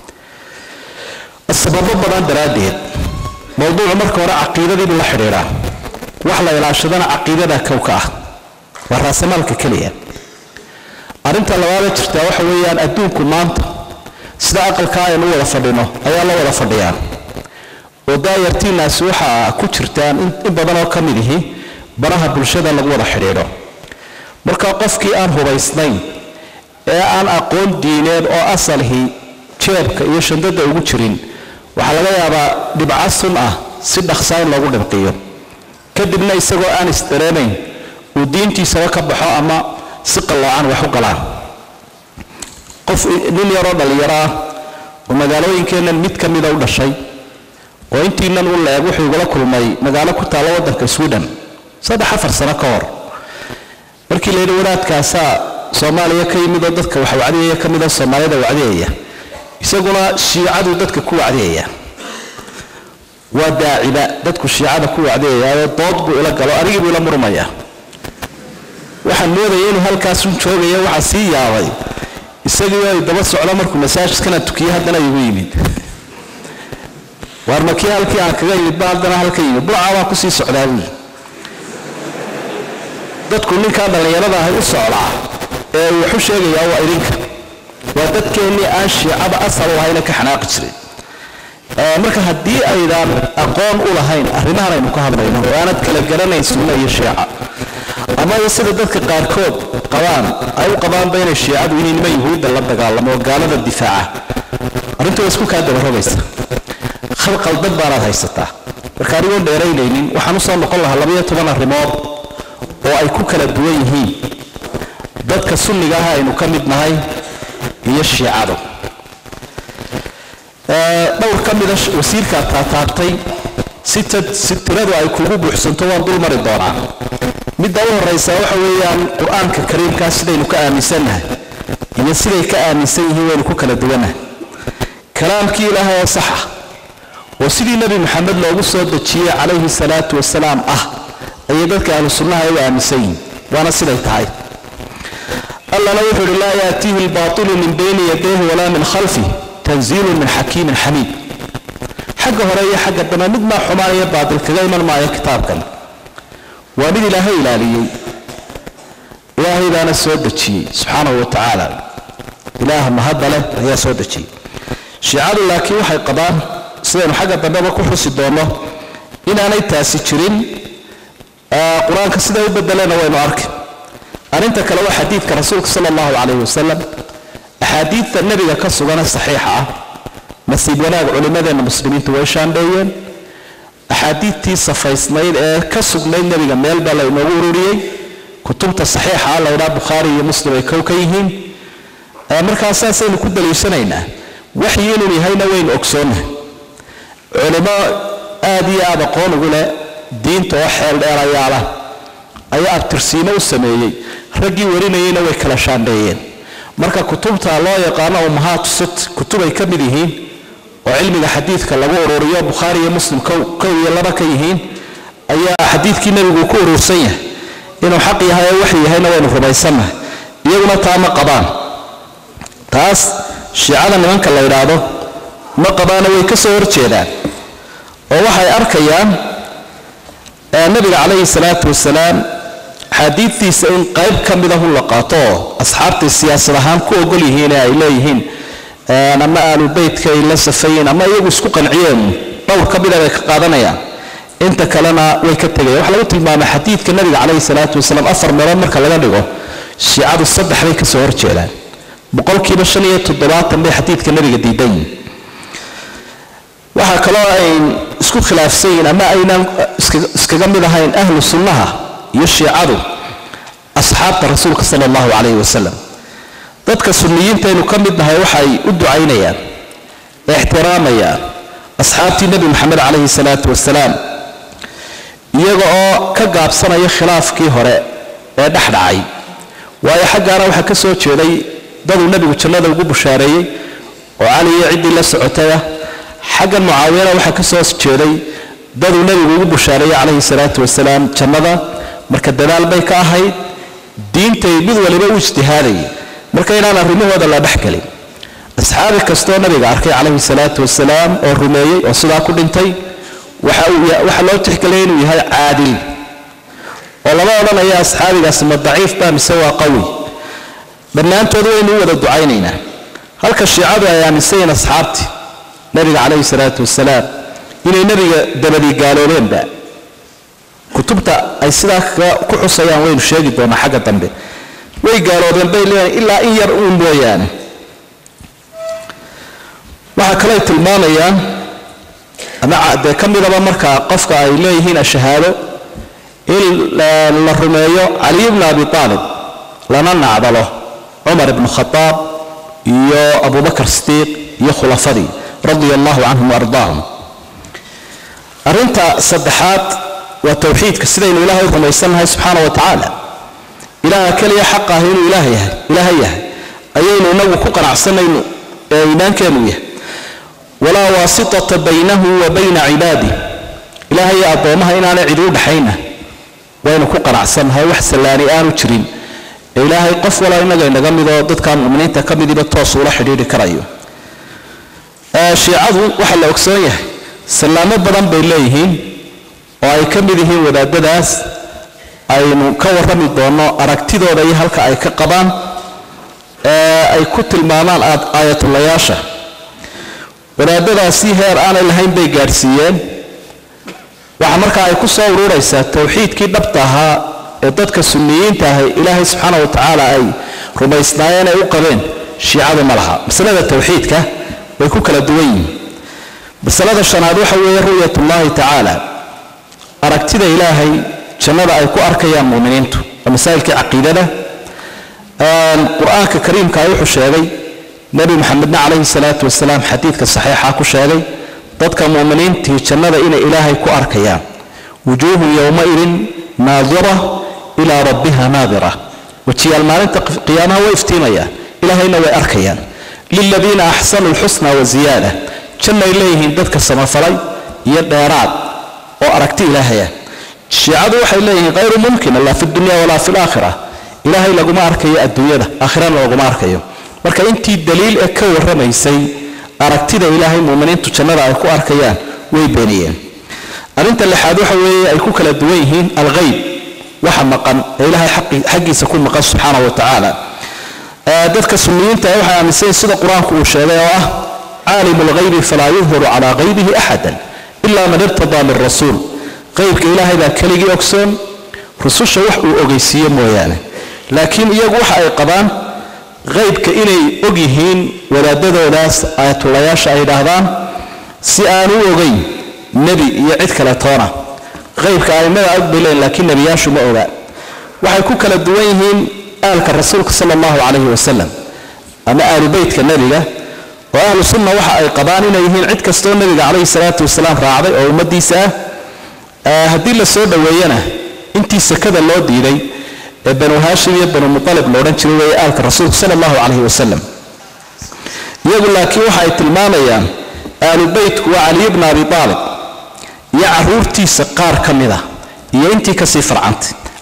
sababo badan daraaddeed mawduucu marka hore caqiidadiibu la xidhiidhaa wax la ilaashadana caqiidada kowka ah waa raasamaalka keliya arrinta labaada jirtaa waxa weeyaan adduunku maanta sida aqalkaa aynu wada fadhino ayaa la wada fadhiyaa oo daayartiinaasi waxaa ku jirtaan in badan oo ka mid ihi baraha bulshada lagu wada xidhiidho marka qofkii aan hubaysnayn ee aan aqoon diineed oo asalhii jeebka iyo shandada ugu jirin waxaa laga yaabaa dhibca sun ah si dhaqsaa in loogu dhibqiyo kadibna isagoo aan isdareemayn uu diintiisaba ka baxo ama si qalloocan wax u galaan qof nin yaroo dhallinyaro ah oo magaalooyinkeennan mid ka mida u dhashay oo intiinan u leeg wuxuu igula kulmay magaalo ku taalla waddanka sweden saddex afar sano ka hor markii la yidhi wadaadkaasaa soomaaliya ka yimid oo dadka wax wacdiyaya ka mida soomaaliyada wacdiyaya isaguna shiicadu dadka ku wacdiyaya waa daaciba dadku shiicada ku wacdiyayaayo dood buu ila galo anigii buu ila murmaya waxaan moodaya inuu halkaasun joogaya waxaa sii yaabay isagii ay daba socdo markuu masaajidkana tukiye haddana igu yimid waar markii halkii aan kaga yimid ba haddana halka yimid burcaa baa kusii socdaa buuli dadku ninkaa dhallinyarada ahay u socdaa ee uu waxu sheegayaa waa idinka waa dadkeennii aan shiicada asal u ahayna ka xanaaqi jiray marka haddii aydaan aqoon u lahayn arrimahan aynu ka hadlayno oo aanad kala garanayn sunna iyo shiica ama sida dadka qaarkood qabaan ay u qabaanba inay shiicadu inay nima yuhuudda la dagaalamo oo gaalada difaaca arrintu waa isku kaa dabarogaysa khalqaldad baanaad haysataa marka anigoon dheeraynaynin waxaan usoo noqon lahaa labaiyo toban arrimood oo ay ku kala duwan yihiin dadka sunniga ah aynu ka mid nahay iyo shiicadu dhowr ka mida wasiirkaa taataabtay si tiradu ay kugu buuxsanto waan dul mari doonaa midda u horraysa waxa weeyaan qur-aanka kariimkaa sidaynu ka aaminsannahay iyo siday ka aaminsan yihiin waynu ku kala duwannahay kalaamkii ilaahay oo saxa oo sidii nebi maxamed loogu soo dejiyey calayhi salaatu wasalaam ah ayay dadka ahlu sunnaha u aaminsan yihiin waana siday tahay allana wuxuu uhi laa yaatiihi albaatilu min bayni yadayhi walaa min khalfih tanziilu min xakiimin xamiid xagga hore iyo xagga dambe mid maa xumaanaya baatil kaga iman maayo kitaabkan waa mid ilaahay ilaaliyey ilaahay baana soo dejiyey subxaanahu wa tacaala ilaaha mahadda leh ayaa soo dejiyey shiicadu laakiin waxay qabaan sidaynu xagga dambeba ku xusi doonno inaanay taasi jirin qur-aanka siday u bedeleenna waynu arki arrinta kale waa xadiidka rasuulka sala allahu calayhi wasalam axaadiidta nebiga ka sugana saxiixa ah nasiib wanaag culimmadeenna muslimiintu way shaandheeyeen axaadiidtii safaysnayd ee ka sugnayd nebiga meel baa laynoogu ururiyey kutubta saxiixa ah laydhaa bukhaari iyo muslim ay kow ka yihiin markaas saasaynu ku daliishanaynaa waxyi inuu yahayna waynu ogsoonnahay culimo aad iyo aad aqoon ugu leh diinta oo xeel dheerayaala ayaa abtirsiimo u sameeyey raggii warinayeyna way kala shaandheeyeen marka kutubta loo yaqaano ummahaatu sit kutub ay ka mid yihiin oo cilmiga xadiidka lagu ururiyo bukhaari iyo muslim kow kow iyo laba ka yihiin ayaa xadiidkii nebigu ku urursan yahay inuu xaq yahay oo wax yahayna waynu rumaysanahay iyaguna taa ma qabaan taas shiicada nimanka la yiraahdo ma qabaana way ka soo horjeedaan oo waxay arkayaan nabiga calayhi salaatu wasalaam xadiidtiisa in qayb ka mid ah la qaato asxaabtii siyaasad ahaan ku ogol yihiin ay leeyihiin ama aalu beydka ay la safayeen ama iyagu isku qanciyeen dhowr ka mid ah ay ka qaadanayaan inta kalena way ka tagayaan waxa lagu tilmaamay xadiidka nabiga calayhi salaatu wasalaam afar meelood marka laga dhigo shiicadu saddex bay ka soo horjeedaan boqolkiiba shan iyo toddobaatan bay xadiidka nabiga diidan yihiin waxa kaloo ay isku khilaafsan ama aynan iskaga mid ahayn ahlu sunnaha iyo shiicadu asxaabta rasuulka sallallahu alayhi wasallam dadka sunniyiinta inuu ka mid nahay waxay u ducaynayaan ixtiraamayaan asxaabtii nabi maxamed calayhi salaatu wasalaam iyaga oo ka gaabsanaya khilaafkii hore ee dhexdhacay waayo xaggaana waxaa ka soo jeeday daduu nabigu jannada ugu bushaareeyey oo cali iyo ciddii la socotaya xaggan mucaawiyana waxaa ka soo jeeday daduu nabigu ugu bushaareeyey calayhi salaatu wasalaam jannada marka dadaal bay ka ahayd diintay mid waliba u ijtihaadayay marka inaan arrimahooda la dhexgelin asxaabi kastoo nabiga arkay calayhi salaatu wasalaam oo rumeeyey oo sidaa ku dhintay waxa loo tixgeliyay inuu yahay caadil oo lama odhanaya asxaabigaasi ma daciif baa mise waa qawi dhammaantood waynu u wada ducaynaynaa halka shiicadu ay aaminsayiin asxaabtii nabiga calayhi salaatu wasalaam inay nabiga dabadii gaaloobeenba kutubta ay sidaa ku xusayaan waynu sheegi doonaa xagga dambe way gaaloobeen bay leeyihiin ilaa in yar uun mooyaane waxa kale ay tilmaamayaan ama dee ka midaba markaa qofka ay leeyihiin ashahaado in la rumeeyo cali ibn abi aalib lana nacdalo cumar ibn khataab iyo abubakar sidiiq iyo khulafadii radia allahu canhum waardaahum arrinta saddexaad waa tawxiidka sidaynu ilaahay u rumaysannahay subxaana wa tacaala ilaaha keliya xaq ah inuu ilaah yahay ilaahay yahay ayaynu inagu ku qanacsanayno ee iimaankeenu yahay walaa waasitata baynahu wa bayna cibaadih ilaahay addoomaha inaanay cid u dhaxayna waynu ku qanacsannahay wax sallaani aanu jirin ee ilaahay qof wala inaga inaga midoo dadka mu'miniinta ka midiba toos ula xidhiidhi karayo shiicadu waxa la ogsoon yahay salaamo badan bay leeyihiin oo ay ka mid yihiin wadaadadaas aynu ka warrami doono aragtidooda iyo halka ay ka qabaan ee ay ku tilmaamaan aayatullayaasha wadaadadaasi heer aanay lahayn bay gaadhsiiyeen waxa markaa ay ku soo ururaysaa tawxiidkii dhabta ahaa ee dadka sunniyiinta ahay ilaahay subxaana wa tacaala ay rumaysnaayeen ay u qabeen shiicadu ma laha masalada tawxiidka way ku kala duwan yihiin masalada shanaad waxa weeye ru'yatullaahi tacaala aragtida ilaahay jannada ay ku arkayaan mu'miniintu waa masaa'ilkii caqiidada qur-aanka kariimka wuxuu sheegay nabi maxamedna calayhi salaatu wasalaam xadiidka saxiixa ku sheegay dadka mu'miniintii jannada inay ilaahay ku arkayaan wujuuhun yowmaidin naadira ilaa rabbiha naadira wajiyaal maalinta qiyaamaha way iftiimayaan ilaahayna way arkayaan liladiina axsanu lxusna wa ziyaada jannay leeyihiin dadka samafalay iyo dheeraad oo aragti ilaahaya shiicadu waxay leeyihiin hayru mumkin laa fi dunya walaa fi laakhira ilaahay laguma arkayo adduunyada aakhirana laguma arkayo marka intii daliil ee ka warramaysay aragtida ilaahay mu'miniintu jannada ay ku arkayaan way beeniyeen arrinta lixaad waxa weeye ay ku kala duwan yihiin alghayb waxa maqan ee ilaahay xaqiisa ku maqan subxaana wa tacaala dadka sunniyiinta waxay aaminsan sida qur-aanku uu sheegay oo ah caalimu lghaybi falaa yudhiru calaa ghaybihi axadan ilaa man irtadaa min rasuul qaybka ilaahay baa keligii ogsoon rususha wax uu ogeysiiye mooyaane laakiin iyagu waxa ay qabaan qaybka inay og yihiin wadaadadoodaas aayatullayaasha ay yidhaahdaan si aan u ogeyn nebi iyo cid kale toona qaybka aimada og bay leeyihin laakiin nebiyaashu ma oga waxay ku kala duwan yihiin aalka rasuulka sala allahu calayhi wasalam ama aalu beytka nebiga oo ahlu sunna waxa ay qabaan inay yihiin cid kastoo nebiga calayhi salaatu wasalaam raacday oo ummadiisa ah haddii la soo dhoweeyana intii sakada loo diiday ee banu haashim iyo banu mutalib la odhan jiray weeye aalka rasuulka sala allahu calayhi wasalam iyagu laakiin waxa ay tilmaamayaan aalu beytku waa caliy bna abi aalib iyo caruurtiisa qaar ka mid ah iyo intii kasii farcantay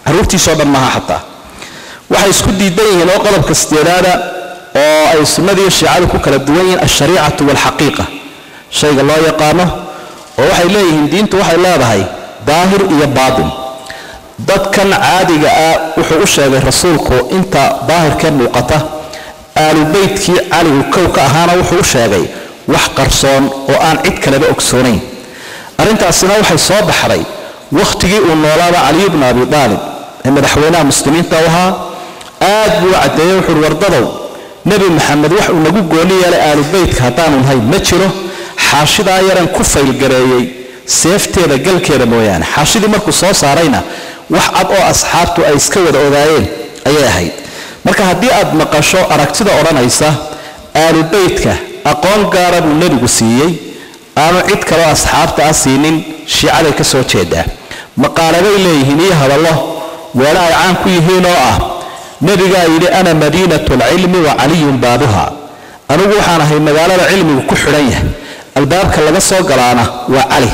caruurtiisoo dhan maaha xataa waxay isku diidan yihiin oo qodobka sideedaada oo ay sunnadii shiicadu ku kala duwan yihiin alshariicatu waalxaqiiqa shayga loo yaqaano oo waxay leeyihiin diintu waxay leedahay daahir iyo baatin dadkan caadiga ah wuxuu u sheegay rasuulku inta daahirkee muuqata aalubeytkii caligu kow ka ahaana wuxuu u sheegay wax qarsoon oo aan cid kaleba ogsoonayn arrintaasina waxay soo baxday wakhtigii uu noolaaba caliy bnu abi aalib ee madaxweynaha muslimiinta u ahaa aad buu u caddeeyey wuxuuhi wardadow nebi maxamed wax uu nagu gooni yeelay aalubeytka haddaanu nahay ma jiro xaashidaa yaran ku faylgareeyey seefteeda galkeeda mooyaane xaashidii markuu soo saarayna wax cad oo asxaabtu ay iska wada ogaayeen ayay ahayd marka haddii aad maqasho aragtida odhanaysa aalubeytka aqoon gaara buu nebigu siiyey aanu cid kaloo asxaabta ah siinin shiicaday ka soo jeedaa maqaalabay leeyihiin iyo hadallo weelo ay caan ku yihiin oo ah nebigaa yidhi ana madiinatu alcilmi wa caliyun baabuha anigu waxaan ahay magaalada cilmigu ku xidhan yahay albaabka laga soo galaana waa cali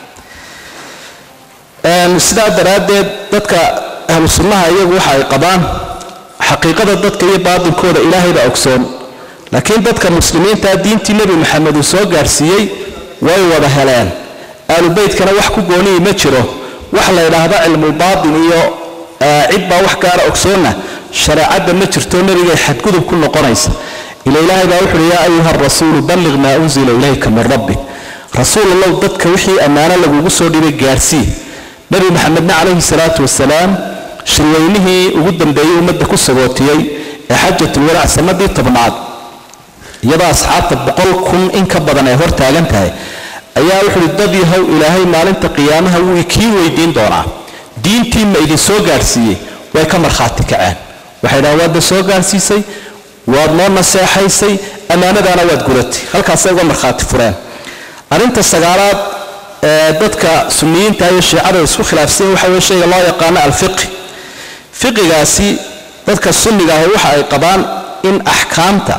sidaa daraaddeed dadka ahlu sunnaha iyagu waxa ay qabaan xaqiiqada dadka iyo baatinkooda ilaahay baa ogsoon laakiin dadka muslimiinta diintii nebi maxamed uu soo gaarsiiyey way wada heleen aalubeytkana wax ku gooniyi ma jiro wax la yidhaahdo cilmulbaatin iyo cid baa wax gaara ogsoonna shareecadda ma jirto nebigay xadgudub ku noqonaysa ila ilaahay baa wuxuuhi yaa ayuha rasuulu balliq maa unzila ilayka min rabbik rasuul allow dadka wixii ammaano lagugu soo dhibay gaarsii nebi maxamedna calayhi salaatu wasalaam shirweynihii ugu dambeeyey ummadda ku sagootiyey ee xajatulwadaac sanadii tobnaad iyadoo asxaabta boqol kun in ka badan ay hor taagan tahay ayaa wuxuuhi dad yahow ilaahay maalinta qiyaamaha wuu kii weydiin doonaa diintii ma idin soo gaarsiiyey way ka markhaati kaceen waxay dhahaan waadna soo gaarsiisay waad noo naseexaysay ammaanadaana waad guratay halkaasay uga markhaati fureen arrinta sagaalaad ee dadka sunniyiinta iyo shiicada isku khilaafsan waxa weye shayga loo yaqaano alfiqi fiqigaasi dadka sunniga ahi waxa ay qabaan in axkaamta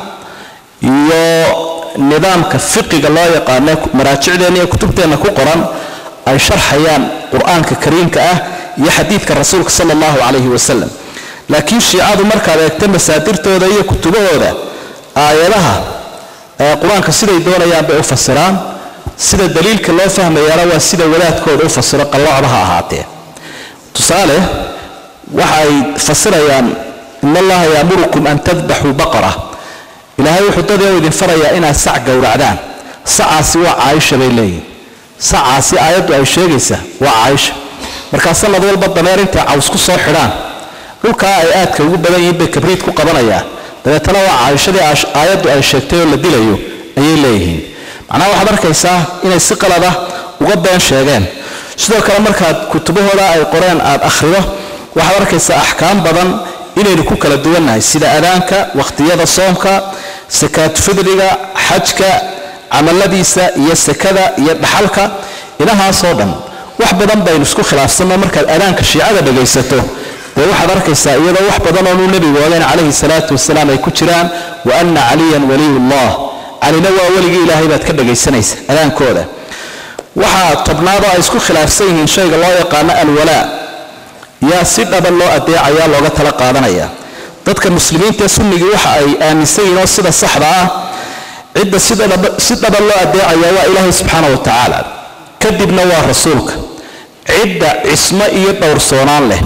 iyo nidaamka fiqiga loo yaqaano maraajicdeenna iyo kutubteenna ku qoran ay sharxayaan qur-aanka kariimka ah iyo xadiidka rasuulka sala allahu calayhi wasalam laakiin shiicadu markaad eegto masaadirtooda iyo kutubahooda aayadaha ee qur-aanka siday doonayaan bay u fasiraan sida daliilka loo fahmayaana waa sida wadaadkooda u fasiro qalloocda ha ahaatee tusaale waxa ay fasirayaan in allaha yaamurukum an tadbaxuu baqara ilaahay wuxuu dadee idin farayaa inaad sac gowracdaan sacaasi waa caaisha bay leeyihin sacaasi aayaddu ay sheegaysa waa caaisha markaa sanad walba dameer intay caws ku soo xidhaan dhulkaa ay aadka ugu badan yihiin bay kabriid ku qabanayaan dabeetana waa caayishadii aayaddu ay sheegtay oo la dilayo ayay leeyihiin macnaha waxaad arkaysaa inay si qalada uga been sheegeen sidoo kale markaad kutubahooda ay qoreen aad akhrido waxaad arkaysaa axkaam badan inaynu ku kala duwannahay sida adaanka wakhtiyada soomka sakaat fidriga xajka camaladiisa iyo sakada iyo dhaxalka inahaasoo dhan wax badan baynu isku khilaafsanno markaad adaanka shiicada dhagaysato dee waxaad arkaysaa iyadoo wax badan oonuu nebigu ogayn calayhi salaatu wasalaam ay ku jiraan wa anna caliyan waliyullah calina waa weligii ilaahay baad ka dhagaysanaysa adaankooda waxaa tobnaadoo ay isku khilaafsan yihiin shayga loo yaqaano alwalaa yaa si dhaba loo adeecayaa looga tala qaadanaya dadka muslimiinta sunnigii waxa ay aaminsan yihiin oo sida saxda ah cidda si dhaba loo adeecaya waa ilaahay subxaana wa tacaala kadibna waa rasuulka cidda cismo iyo dhowrsoonaan leh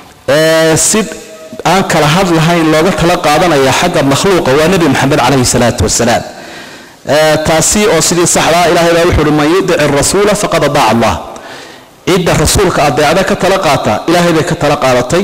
ee si aan kala hadlahayn looga tala qaadanaya xagga makhluuqa waa nebi maxamed calayhi salaatu wasalaam taasi oo sidii saxdaa ilaahay baa wuxuu uhi man yudici rasuula faqad adaaca allah cidda rasuulka adeecda ka tala qaata ilaahay bay ka tala qaadatay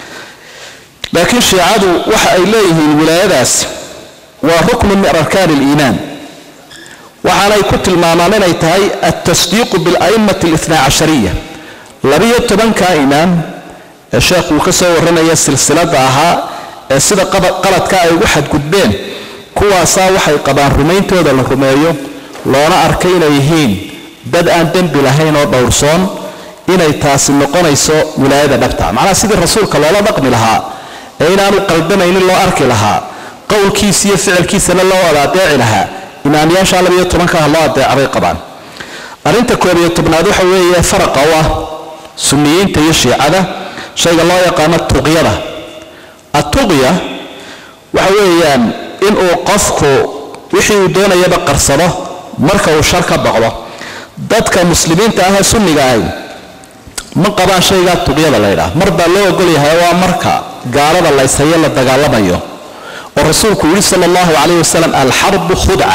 laakiin shiicadu waxa ay leeyihiin wilaayadaas waa ruknu min arkaan aliimaan waxaanay ku tilmaamaan inay tahay altasdiiqu bila'immati alithna cashariya labiyo tobankaa imaam ee sheekhuu ka soo warramaya silsilada ahaa ee sida qaladka ay ugu xadgudbeen kuwaasaa waxay qabaan rumayntooda la rumeeyo loona arkay inay yihiin dad aan dembi lahayn oo dhowrsoon inay taasi noqonayso wilaayada dhabta macnaha sidii rasuulka loola dhaqmi lahaa ee inaanu qaldamaynin loo arki lahaa qowlkiisa iyo ficilkiisana loo wada adeeci lahaa imaamyaasha labiyo tobankaah loo adeecabay qabaan arrinta koob iyo tobnaad waxa weeye faraqa u ah sunniyiinta iyo shiicada shayga loo yaqaano tuqyada atuqya waxa weeyaan inuu qofku wixii uu doonayaba qarsado marka uu shar ka baqdo dadka muslimiinta ah ee sunniga ahi ma qabaan shayga tuqyada la yidhaah mar baa loo ogol yahay waa marka gaalada la ishayo la dagaalamayo oo rasuulku yidhi sala allahu calayhi wasalam alxarbu khudca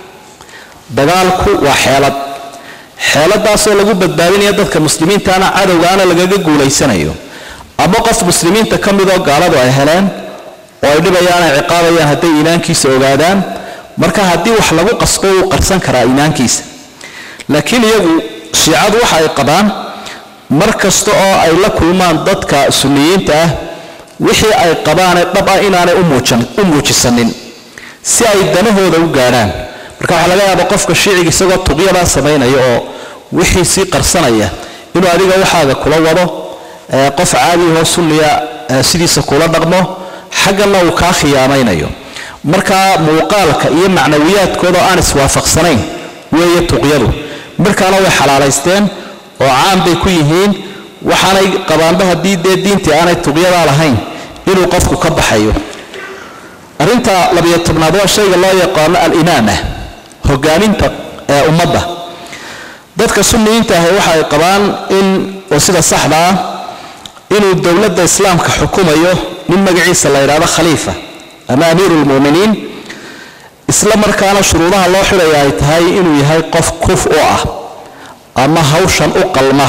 dagaalku waa xeelad xeeladaasoo lagu badbaadinayo dadka muslimiintaana cadowgaana lagaga guulaysanayo ama qof muslimiinta ka midoo gaaladu ay heleen oo ay dhibayaan ay ciqaabayaan hadday iimaankiisa ogaadaan marka haddii wax lagu qasbo wuu qarsan karaa iimaankiisa laakiin iyagu shiicadu waxa ay qabaan mar kasta oo ay la kulmaan dadka sunniyiinta ah wixii ay qabaanee dhab ah inaanay u muujisanin si ay danahooda u gaadhaan marka waxaa laga yaaba qofka shiiciga isagoo tuqyadaa samaynaya oo wixii sii qarsanaya inuu adiga waxaaga kula wado qof caadiyahoo sunniya sidiisa kula dhaqmo xaggana uu kaa khiyaamaynayo markaa muuqaalka iyo macnawiyaadkooda oo aan iswaafaqsanayn weeye tuqyadu markaana way xalaalaysteen oo caan bay ku yihiin waxaanay qabaanba haddii dee diintii aanay tuqyadaa lahayn inuu qofku ka baxayo arrinta labiyo tobnaad waa shayga loo yaqaano alimaama hogaaminta ee ummadda dadka sunniyiinta ahi waxa ay qabaan in oo sida saxda ah inuu dowladda islaamka xukumayo nin magaciisa la yidhaahdo khaliifa ama amiiru lmu'miniin isla markaana shuruudaha loo xidhaya ay tahay inuu yahay qof kuf u ah ama hawshan u qalma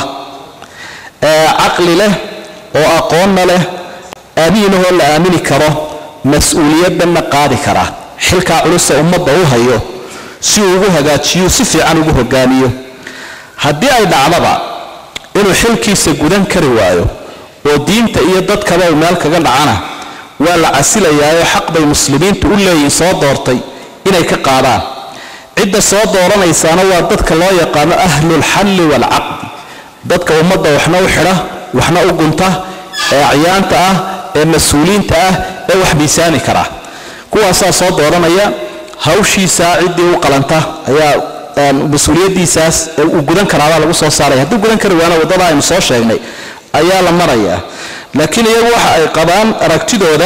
ee caqli leh oo aqoonna leh amiinahoo la aamini karo mas-uuliyaddanna qaadi kara xilkaa culusa ummadda u hayo si uu ugu hagaajiyo si fiican ugu hogaamiyo haddii ay dhacdaba inuu xilkiisa gudan kari waayo oo diinta iyo dadkaba uu meel kaga dhacana waa la casilayaayo xaq bay muslimiintu u leeyihiin soo doortay inay ka qaadaan cidda soo dooranaysaana waa dadka loo yaqaano ahlulxalli waalcaqdi dadka ummadda waxna u xidha waxna u gunta ee acyaanta ah ee mas-uuliyiinta ah ee wax miisaami kara kuwaasaa soo dooranaya hawshiisaa ciddii u qalanta ayaa mas-uuliyaddiisaas uu gudan karaabaa lagu soo saaraya hadduu gudan kari waana waddada aynu soo sheegnay ayaa la marayaa laakiin iyagu waxa ay qabaan aragtidooda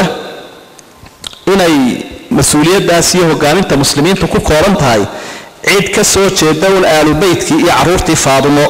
inay mas-uuliyaddaas iyo hogaaminta muslimiintu ku kooban tahay cid ka soo jeeda un aalubeytkii iyo carruurtii faadumo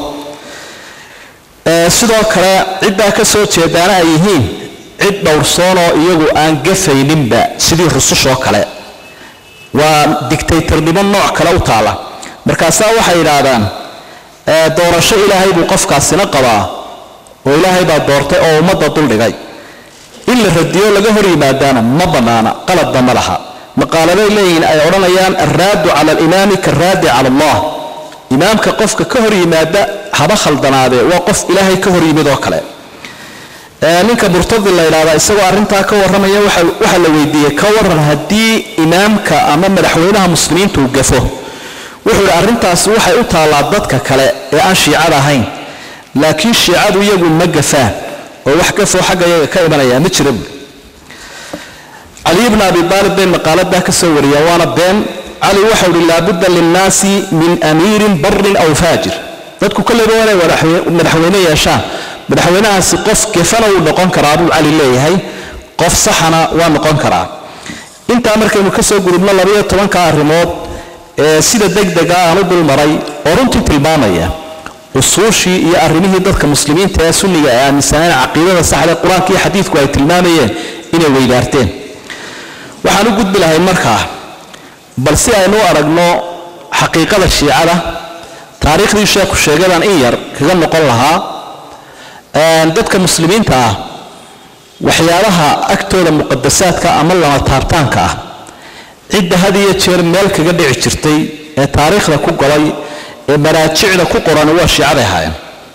sidoo kale ciddaa ka soo jeedaana ay yihiin cid dhowrsoonoo iyagu aan gafayninba sidii rusushoo kale waa digtaytarnimo nooc kale u taala markaasaa waxay yidhaahdaan doorasho ilaahay buu qofkaasina qabaa oo ilaahay baa doortay oo ummadda duldhigay in la radiyo laga hor yimaadaana ma bannaana qaladba ma laha maqaaladay leeyihiin ay odhanayaan alraaddu cala alimaami karaaddi cala allah imaamka qofka ka hor yimaada haba khaldanaadee waa qof ilaahay ka hor yimid oo kale ninka murtadi la yidhahdaa isagoo arrintaa ka warramaya waxaa la weydiiyey ka waran haddii imaamka ama madaxweynaha muslimiintu uu gafo wuxuu yidhi arrintaasi waxay u taallaa dadka kale ee aan shiicada ahayn laakiin shiicadu iyagu ma gafaan oo wax gafoo xagga iyaga ka imanaya ma jira buuri cali ibn abi aalib bay maqaaladaa ka soo wariyaan waana been cali waxau yidhi laabudda linnaasi min amiirin barin aw faajir dadku kolleyba waa inay madaxweyne yeeshaan madaxweynahaasi qof gefana wuu noqon karaa buu cali leeyahay qof saxana waa noqon karaa intaa markaynu ka soo gudubno labayo tobanka arrimood ee sida degdega aan u dulmaray oo runtii tilmaamaya usuushii iyo arrimihii dadka muslimiinta ee sunniga ee aaminsaneen caqiidada saxda ee qur-aanka iyo xadiidku ay tilmaamayeen inay weydaarteen waxaan u gudbi lahay markaa bal si aynu u aragno xaqiiqada shiicada taariikhdii sheeku sheegadaan in yar kaga noqon lahaa dadka muslimiinta ah waxyaabaha agtooda muqadasaadka ama lama taabtaanka ah cidda had iyo jeer meel kaga dhici jirtay ee taariikhda ku golay ee maraajicda ku qoran waa shiicaday ahaayeen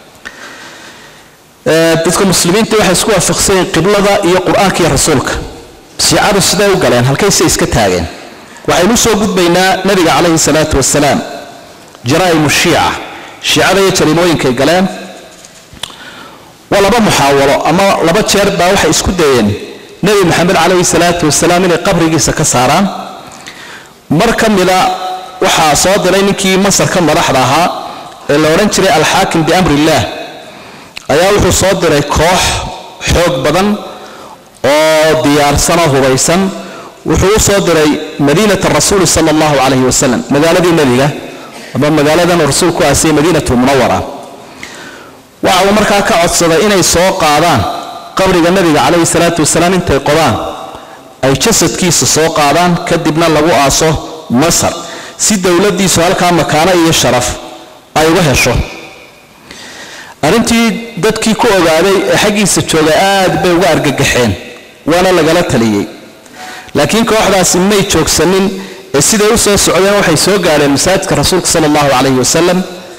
dadka muslimiinta waxay isku waafaqsayeen qiblada iyo qur-aanka iyo rasuulka shiicadu siday u galeen halkayse iska taageen waxaynu soo gudbaynaa nabiga calayhi salaatu wasalaam jaraa'imu shiica shiicada iyo jarimooyinkay galeen waa laba muxaawalo ama laba jeer baa waxay isku dayeen nebi maxamed calayhi salaatu wasalaam inay qabrigiisa ka saaraan mar ka mida waxaa soo diray ninkii masarka madaxda ahaa ee la odhan jiray alxaakim biamri illaah ayaa wuxuu soo diray koox xoog badan oo diyaarsan oo hubaysan wuxuu u soo diray madiinata rasuuli sala allahu calayhi wasalam magaaladii nebiga ama magaaladan rasuulku aasiyey madiinatu munawara waxa uu markaa ka codsaday inay soo qaadaan qabriga nebiga calayhi salaatu wasalaam intay qodaan ay jasadkiisa soo qaadaan kadibna lagu aaso masar si dowladdiisu halkaa makaano iyo sharaf ay uga hesho arrintii dadkii ku ogaaday ee xaggiisa jooga aad bay uga argagaxeen waana lagala taliyey laakiin kooxdaasi may joogsanin ee siday u soo socdeen waxay soo gaadheen masaajidka rasuulka sala allahu calayhi wasalam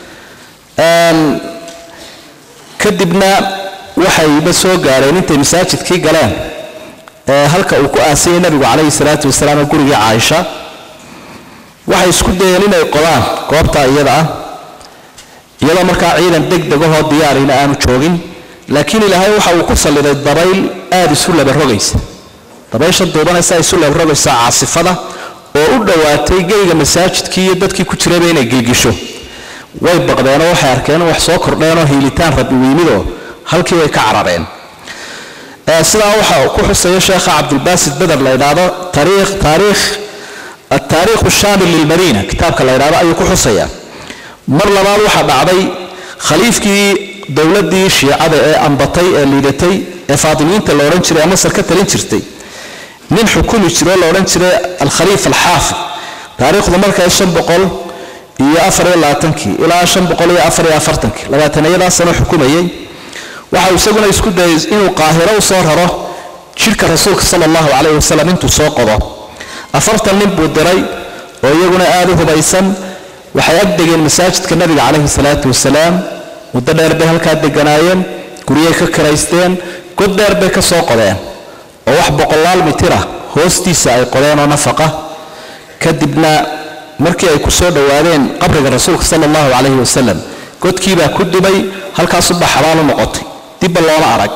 kadibna waxayba soo gaadheen intay masaajidkii galeen halka uu ku aasayay nabigu calayhi salaatu wasalaam gurigii caaisha waxay isku dayeen inay qodaan goobta iyada ah iyadoo markaa ciidan degdeg ahoo diyaarina aanu joogin laakiin ilaahay waxa uu ku salliday dabayl aada isu labarogaysa dabaysha duubanaysa isu labarogaysa caasifada oo u dhowaatay geyga masaajidkii iyo dadkii ku jirayba inay gilgisho way baqdeenoo waxay arkeen wax soo kordheenoo hiilitaan rabbi weynidoo halkii way ka carareen sidaa waxa ku xusaya sheekha cabdulbaasid beder la yidhaahdo taariikh taariikh التاريخ الشامل للمدينة كتاب كلا يرى أي كحصية مر لبعض واحد عضي خليف كي دولة دي شيعة أنبطي الليدتي فاطميين تلورن شري مصر كتلين شرتي من حكومة شري لورن شري الخليفة الحافظ تاريخ ضمرك الشم بقول يا أفر لا تنكي إلى الشم بقول يا أفر يا أفر تنكي لما تنيلا سنة حكومية وحاول سجنا يسكت دايز إنه قاهرة وصارها شركة رسولك صلى الله عليه وسلم انتو سوقضا أفرت من بودري ويقولون آله بيسن وحيقدق المساجد كالنبي عليه الصلاة والسلام ودر بها الكاد الجناين كوريا كرايستين قد در بك سوق ذين ووحبق الله المترة هوستي ساي قرين ونفقة كدبنا مركي كسور دوارين قبر الرسول صلى الله عليه وسلم قد كيبا كدبي هل كصب حلال مقطي تب الله العرق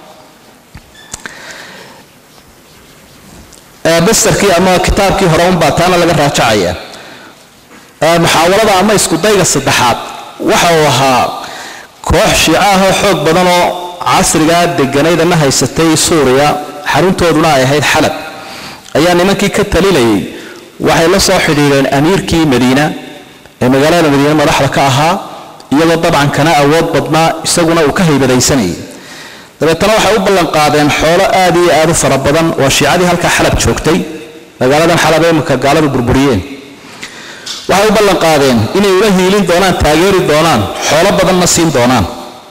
بسركي أما كتابكي هرون باتانا لغا راجعية محاولة أما يسكو دايغا الصدحات وحوها كوح شيعاها حوق بدنو عصر قاد دقانيدا انها يستي سوريا حرونتو دولاي هيد حلب أيان نمكي كتاليلي وحي لصو حديرين أميركي مدينة مقالة مدينة مرحلة كاها يلا طبعا كان أود بدنا يساقنا وكهي بدايساني dabeetana waxay u ballan qaadeen xoolo aad iyo aad u fara badan oo shiicadii halka xalab joogtay magaaladan xalab ee marka gaaladu burburiyeen waxay u ballan qaadeen inay ula hiilin doonaan taageeri doonaan xoolo badanna siin doonaan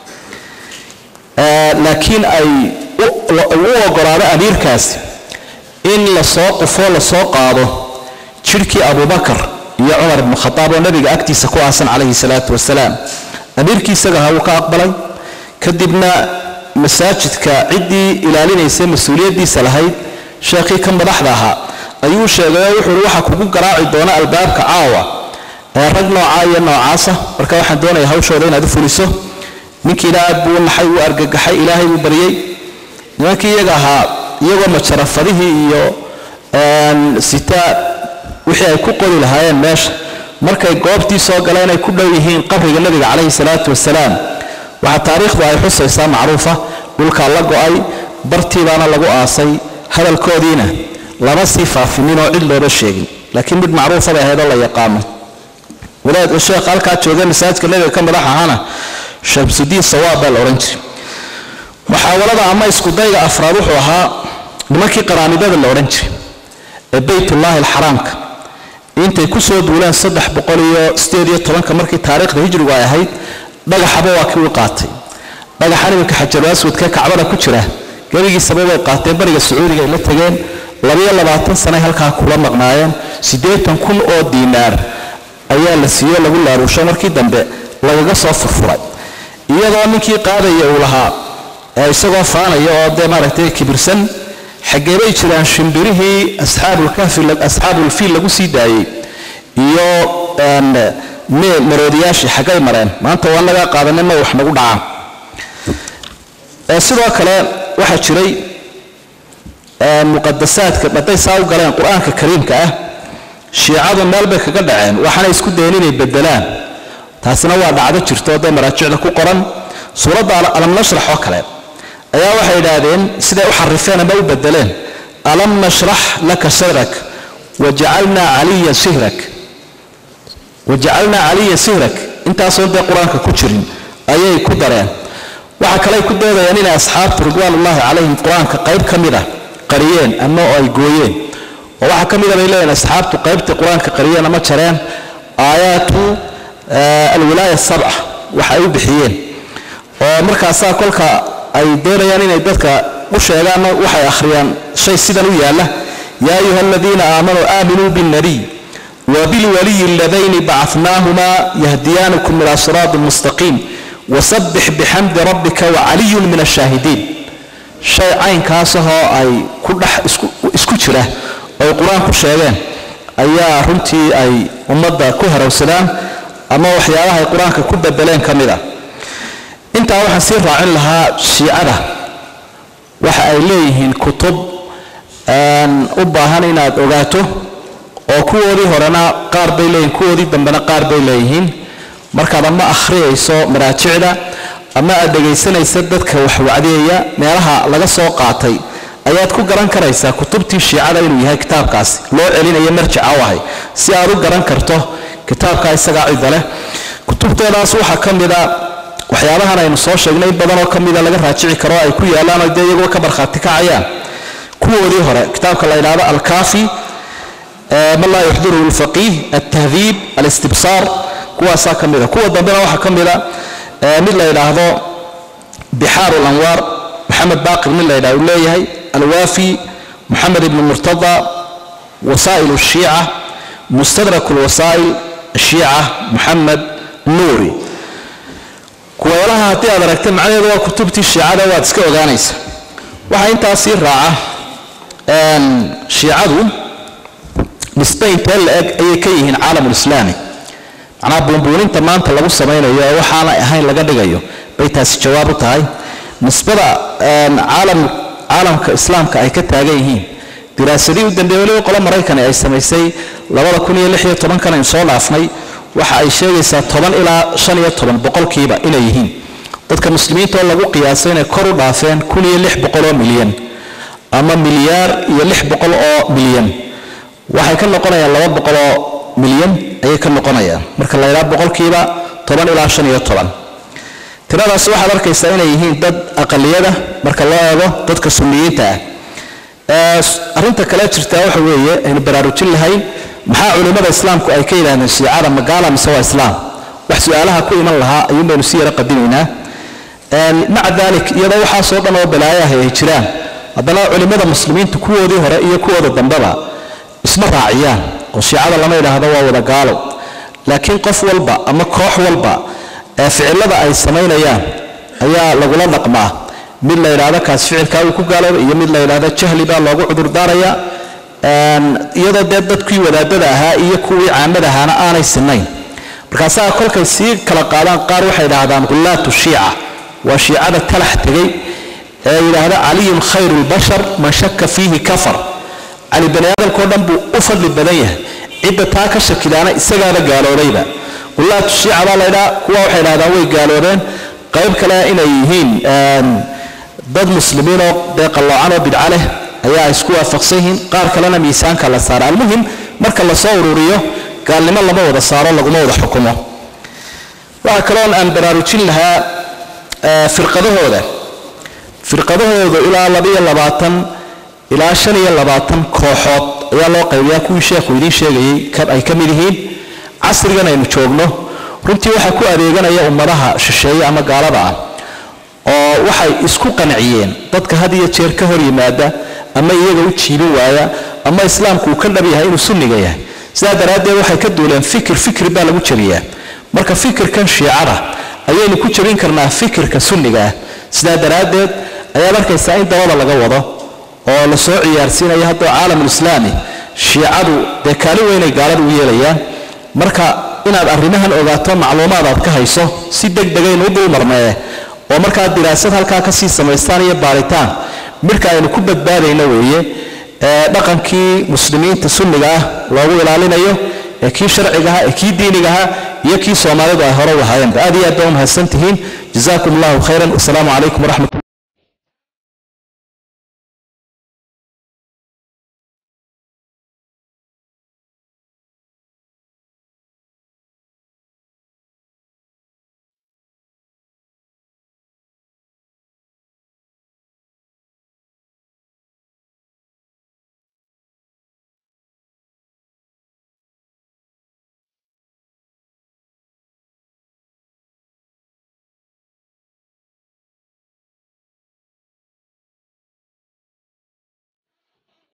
laakiin ay u ogolaado amiirkaasi in la soo qufo la soo qaado jirkii abubakar iyo cumar ibn khataab oo nabiga agtiisa ku aasan calayhi salaatu wasalaam amiirkii isaga ha uu ka aqbalay kadibna masaajidka ciddii ilaalinaysa mas-uuliyaddiisa lahayd sheekhii ka madaxda ahaa ayuu sheegay wuxuu waxa kugu garaaci doona albaabka caawa ee rag noocaa iyo noocaasa marka waxaan doonayaa hawshooda inaad u fuliso ninkiina aad buu naxay u argagaxay ilaahay buu baryey nimankii iyaga ahaa iyagoo majarafadihii iyo sitaa wixii ay ku qodi lahaayeen meesha markay goobtii soo galeen ay ku dhow yihiin qabriga nabiga calayhi salaatu wasalaam waxa taariikhdu ay xusaysaa macruufa dhulka la go'ay bartiibaana lagu aasay hadalkoodiina lama sii faafinin oo cid looba sheegin laakiin mid macruufa bay ahayd oo la yaqaano wadaad sheekh halkaa joogay masaajidka nabiga ka madax ahana shamsudiin sawaab baa la oran jiray muxaawalada ama isku dayga afraad wuxuu ahaa nimankii qaraanidada la oran jiray ee baytullaahi alxaraamka intay ku soo duuleen saddex boqol iyo sideed iyo tobanka markii taariikhda hijrigu ay ahayd dhagaxaba waa kii u qaatay dhagaxan iminka xajar aswadka kacbada ku jira gebigiisaba way qaateen bariga sacuudiga ay la tageen labiyo labaatan sano halkaa kula maqnaayeen siddeetan kun oo diinaar ayaa la siiyey lagu laaruusho markii dambe lagaga soo furfuray iyadoo ninkii qaadaya uu lahaa isagoo faanaya oo dee maaragtay kibirsan xaggee bay jiraan shimbirihii asxaabulkahfi asxaabulfiil lagu sii daayey iyo maroodiyaashii xaggay mareen maanta waa naga qaadanay ma wax nagu dhacaan sidoo kale waxaa jiray muqadasaadka hadday saa u galeen qur-aanka kariimka ah shiicadu meel bay kaga dhaceen waxaana isku dayen inay bedelaan taasina waa dhacdo jirto dee maraajicda ku qoran suuradda alam nashrax oo kale ayaa waxay yidhaahdeen siday u xarifeen ama u bedeleen alam nashrax laka sadrak wajacalnaa caliya sihrak wajacalnaa caliya sihrak intaasoo dee qur-aanka ku jirin ayay ku dareen waxa kale ay ku doodayaan inay asxaabtu ridwaanullaahi calayhim qur-aanka qayb ka mid ah qariyeen ama oo ay gooyeen oo waxa ka mid ah bay leeyihin asxaabtu qaybtii qur-aanka qariyeen ama jareen aayaatu alwilaaya sabca waxa ay u bixiyeen oo markaasaa kolka ay doonayaan inay dadka u sheegaan waxay akhriyaan shay sidan u yaala yaa ayuha aladiina aamanuu aaminuu binnabiy وبالولي اللذين بعثناهما يهديانكم إلى صراط مستقيم وسبح بحمد ربك وعلي من الشاهدين شيء عين كاسه أي كل اسكتشره أو قرآن كشيئين أي رنتي أي أمضى كهر وسلام أما وحياها القرآن ككب الدلين كاملة أنت أروح سير عن لها شيعة وحأيليه الكتب أن أبهانينا أغاته oo kuwoodii horena qaar bay leeyihiin kuwoodii dambena qaar bay leeyihiin markaad ama akhriyayso maraajicda ama aad dhegaysanaysa dadka wax wacdiyaya meelaha laga soo qaatay ayaad ku garan karaysaa kutubtii shiicada inuu yahay kitaabkaasi loo celinayo marjica u ahay si aad u garan karto kitaabka isagaa cida leh kutubtoodaas waxaa ka mid a waxyaabahan aynu soo sheegnay badan oo ka mida laga raajici karo ay ku yaalaan oo dee iyagoo ka markhaati kacayaan kuwoodii hore kitaabka la yidhaahdo alkaafi ما لا يحضره الفقيه التهذيب الاستبصار كوا ساكمله كوا دبنا واحد كمله من لا يلاحظه بحار الأنوار محمد باقر من لا يلاحظه الوافي محمد بن مرتضى وسائل الشيعة مستدرك الوسائل الشيعة محمد نوري كوا لها هاتي هذا ركتم عليه ذو كتبتي الشيعة واتسكو غانيس وحين تأثير راعة شيعة نسبين تل أي كيهن عالم الإسلامي أنا بقولين تمام تلقوا سمعنا يا وحنا هاي لقد جايو بيتاس جوابه تاي نسبة عالم عالم كإسلام كأي كتاجيهين دراسة دي ودن دولة وقلا مريكان أي سميسي لولا كوني لحية طبعا كان إنسان عفني وحأي شيء طبعا إلى شنية طبعا بقول كيبا إليهين ضد كمسلمين تولوا قياسين كرو ضعفين كوني لح بقولوا مليون أما مليار يلح بقولوا مليون waxay ka noqonayaan laba boqol oo milyan ayay ka noqonayaan marka la yiraahdo boqolkiiba toban ilaa shan iyo toban tiradaas waxaad arkaysaa inay yihiin dad aqaliyada marka loo eego dadka sunniyiinta ah arinta kale jirta waxa weeye in baraarujin lahayn maxaa culimada islaamku ay ka yiraahdeen shiicada magaala mise waa islaam wax su'aalaha ku iman lahaa ayuu baynu si yara qadimaynaa maca dalik iyadoo waxaa soo dhan oo balaayaha ay jiraan haddana culimada muslimiintu kuwoodii hore iyo kuwooda dambaba isma raaciyaan oo shiicada lama yiraahdo waa wada gaalo laakiin qof walba ama koox walba ee ficilada ay sameynayaan ayaa lagula dhaqmaa mid la yiraahdo kaas ficilka uu ku gaalo iyo mid la yiraahdo jahli baa loogu cudur daaraya een iyadoo dad dadkii wadaadada ahaa iyo kuwii caamada ahaana aanay sinayn markaas kolkay si kala qaadaan qaar waxay yiraahdaan qullatu shiica wa shiicada talax tagay ee yiraahdo aliyun khairul bashar man shakka fihi kafar علي بني آدم كودن بو أفضل بدنيه عدة تاكا شكلانا إسقانا قالوا ليبا والله تشيع على ليلا كوا وحيلا داوي قالوا لين قيب كلا إنا يهين ضد مسلمين داق الله عنه بدعاله أيها إسكوا فقسيهن قار كلانا ميسان كلا صار المهم مركا الله صور وريه قال لما الله موضى صار الله موضى حكمه وأكلون أن براروتين لها فرقده هذا فرقده هذا إلى لبي اللباطن ilaa shan iyo labaatan kooxood ayaa loo qaybiyaa kuwii sheekhu idin sheegayay kan ay ka mid yihiin casrigan aynu joogno runtii waxa ku adeeganaya ummadaha shisheeye ama gaalada ah oo waxay isku qanciyeen dadka had iyo jeer ka hor yimaada ama iyaga u jiibin waaya ama islaamku uu ka dhab yahay inuu sunniga yahay sidaa daraaddeed waxay ka duuleen fikir fikri baa lagu jabiyaa marka fikirkan shiicada ayaynu ku jabin karnaa fikirka sunniga ah sidaa daraaddeed ayaad arkaysaa in dabada laga wado oo la soo ciyaarsiinaya hadda caalamul islaami shiicadu de kali weynay gaalada u yeelayaan marka inaad arrimahan ogaato macluumaad aad ka hayso si degdeg ah u dul marmee oo marka diraasad halka ka sii sameystaan iyo baaritaan marka aynu ku badbaadayna weeye ee dhaqankii muslimiinta sunniga ah loogu ilaalinayo ee kii sharciga ah ee kii diiniga ah iyo kii Soomaalidu ay hore u hayeen aad iyo aad u mahadsantihiin jazaakumullahu khayran assalamu alaykum wa rahmatullahi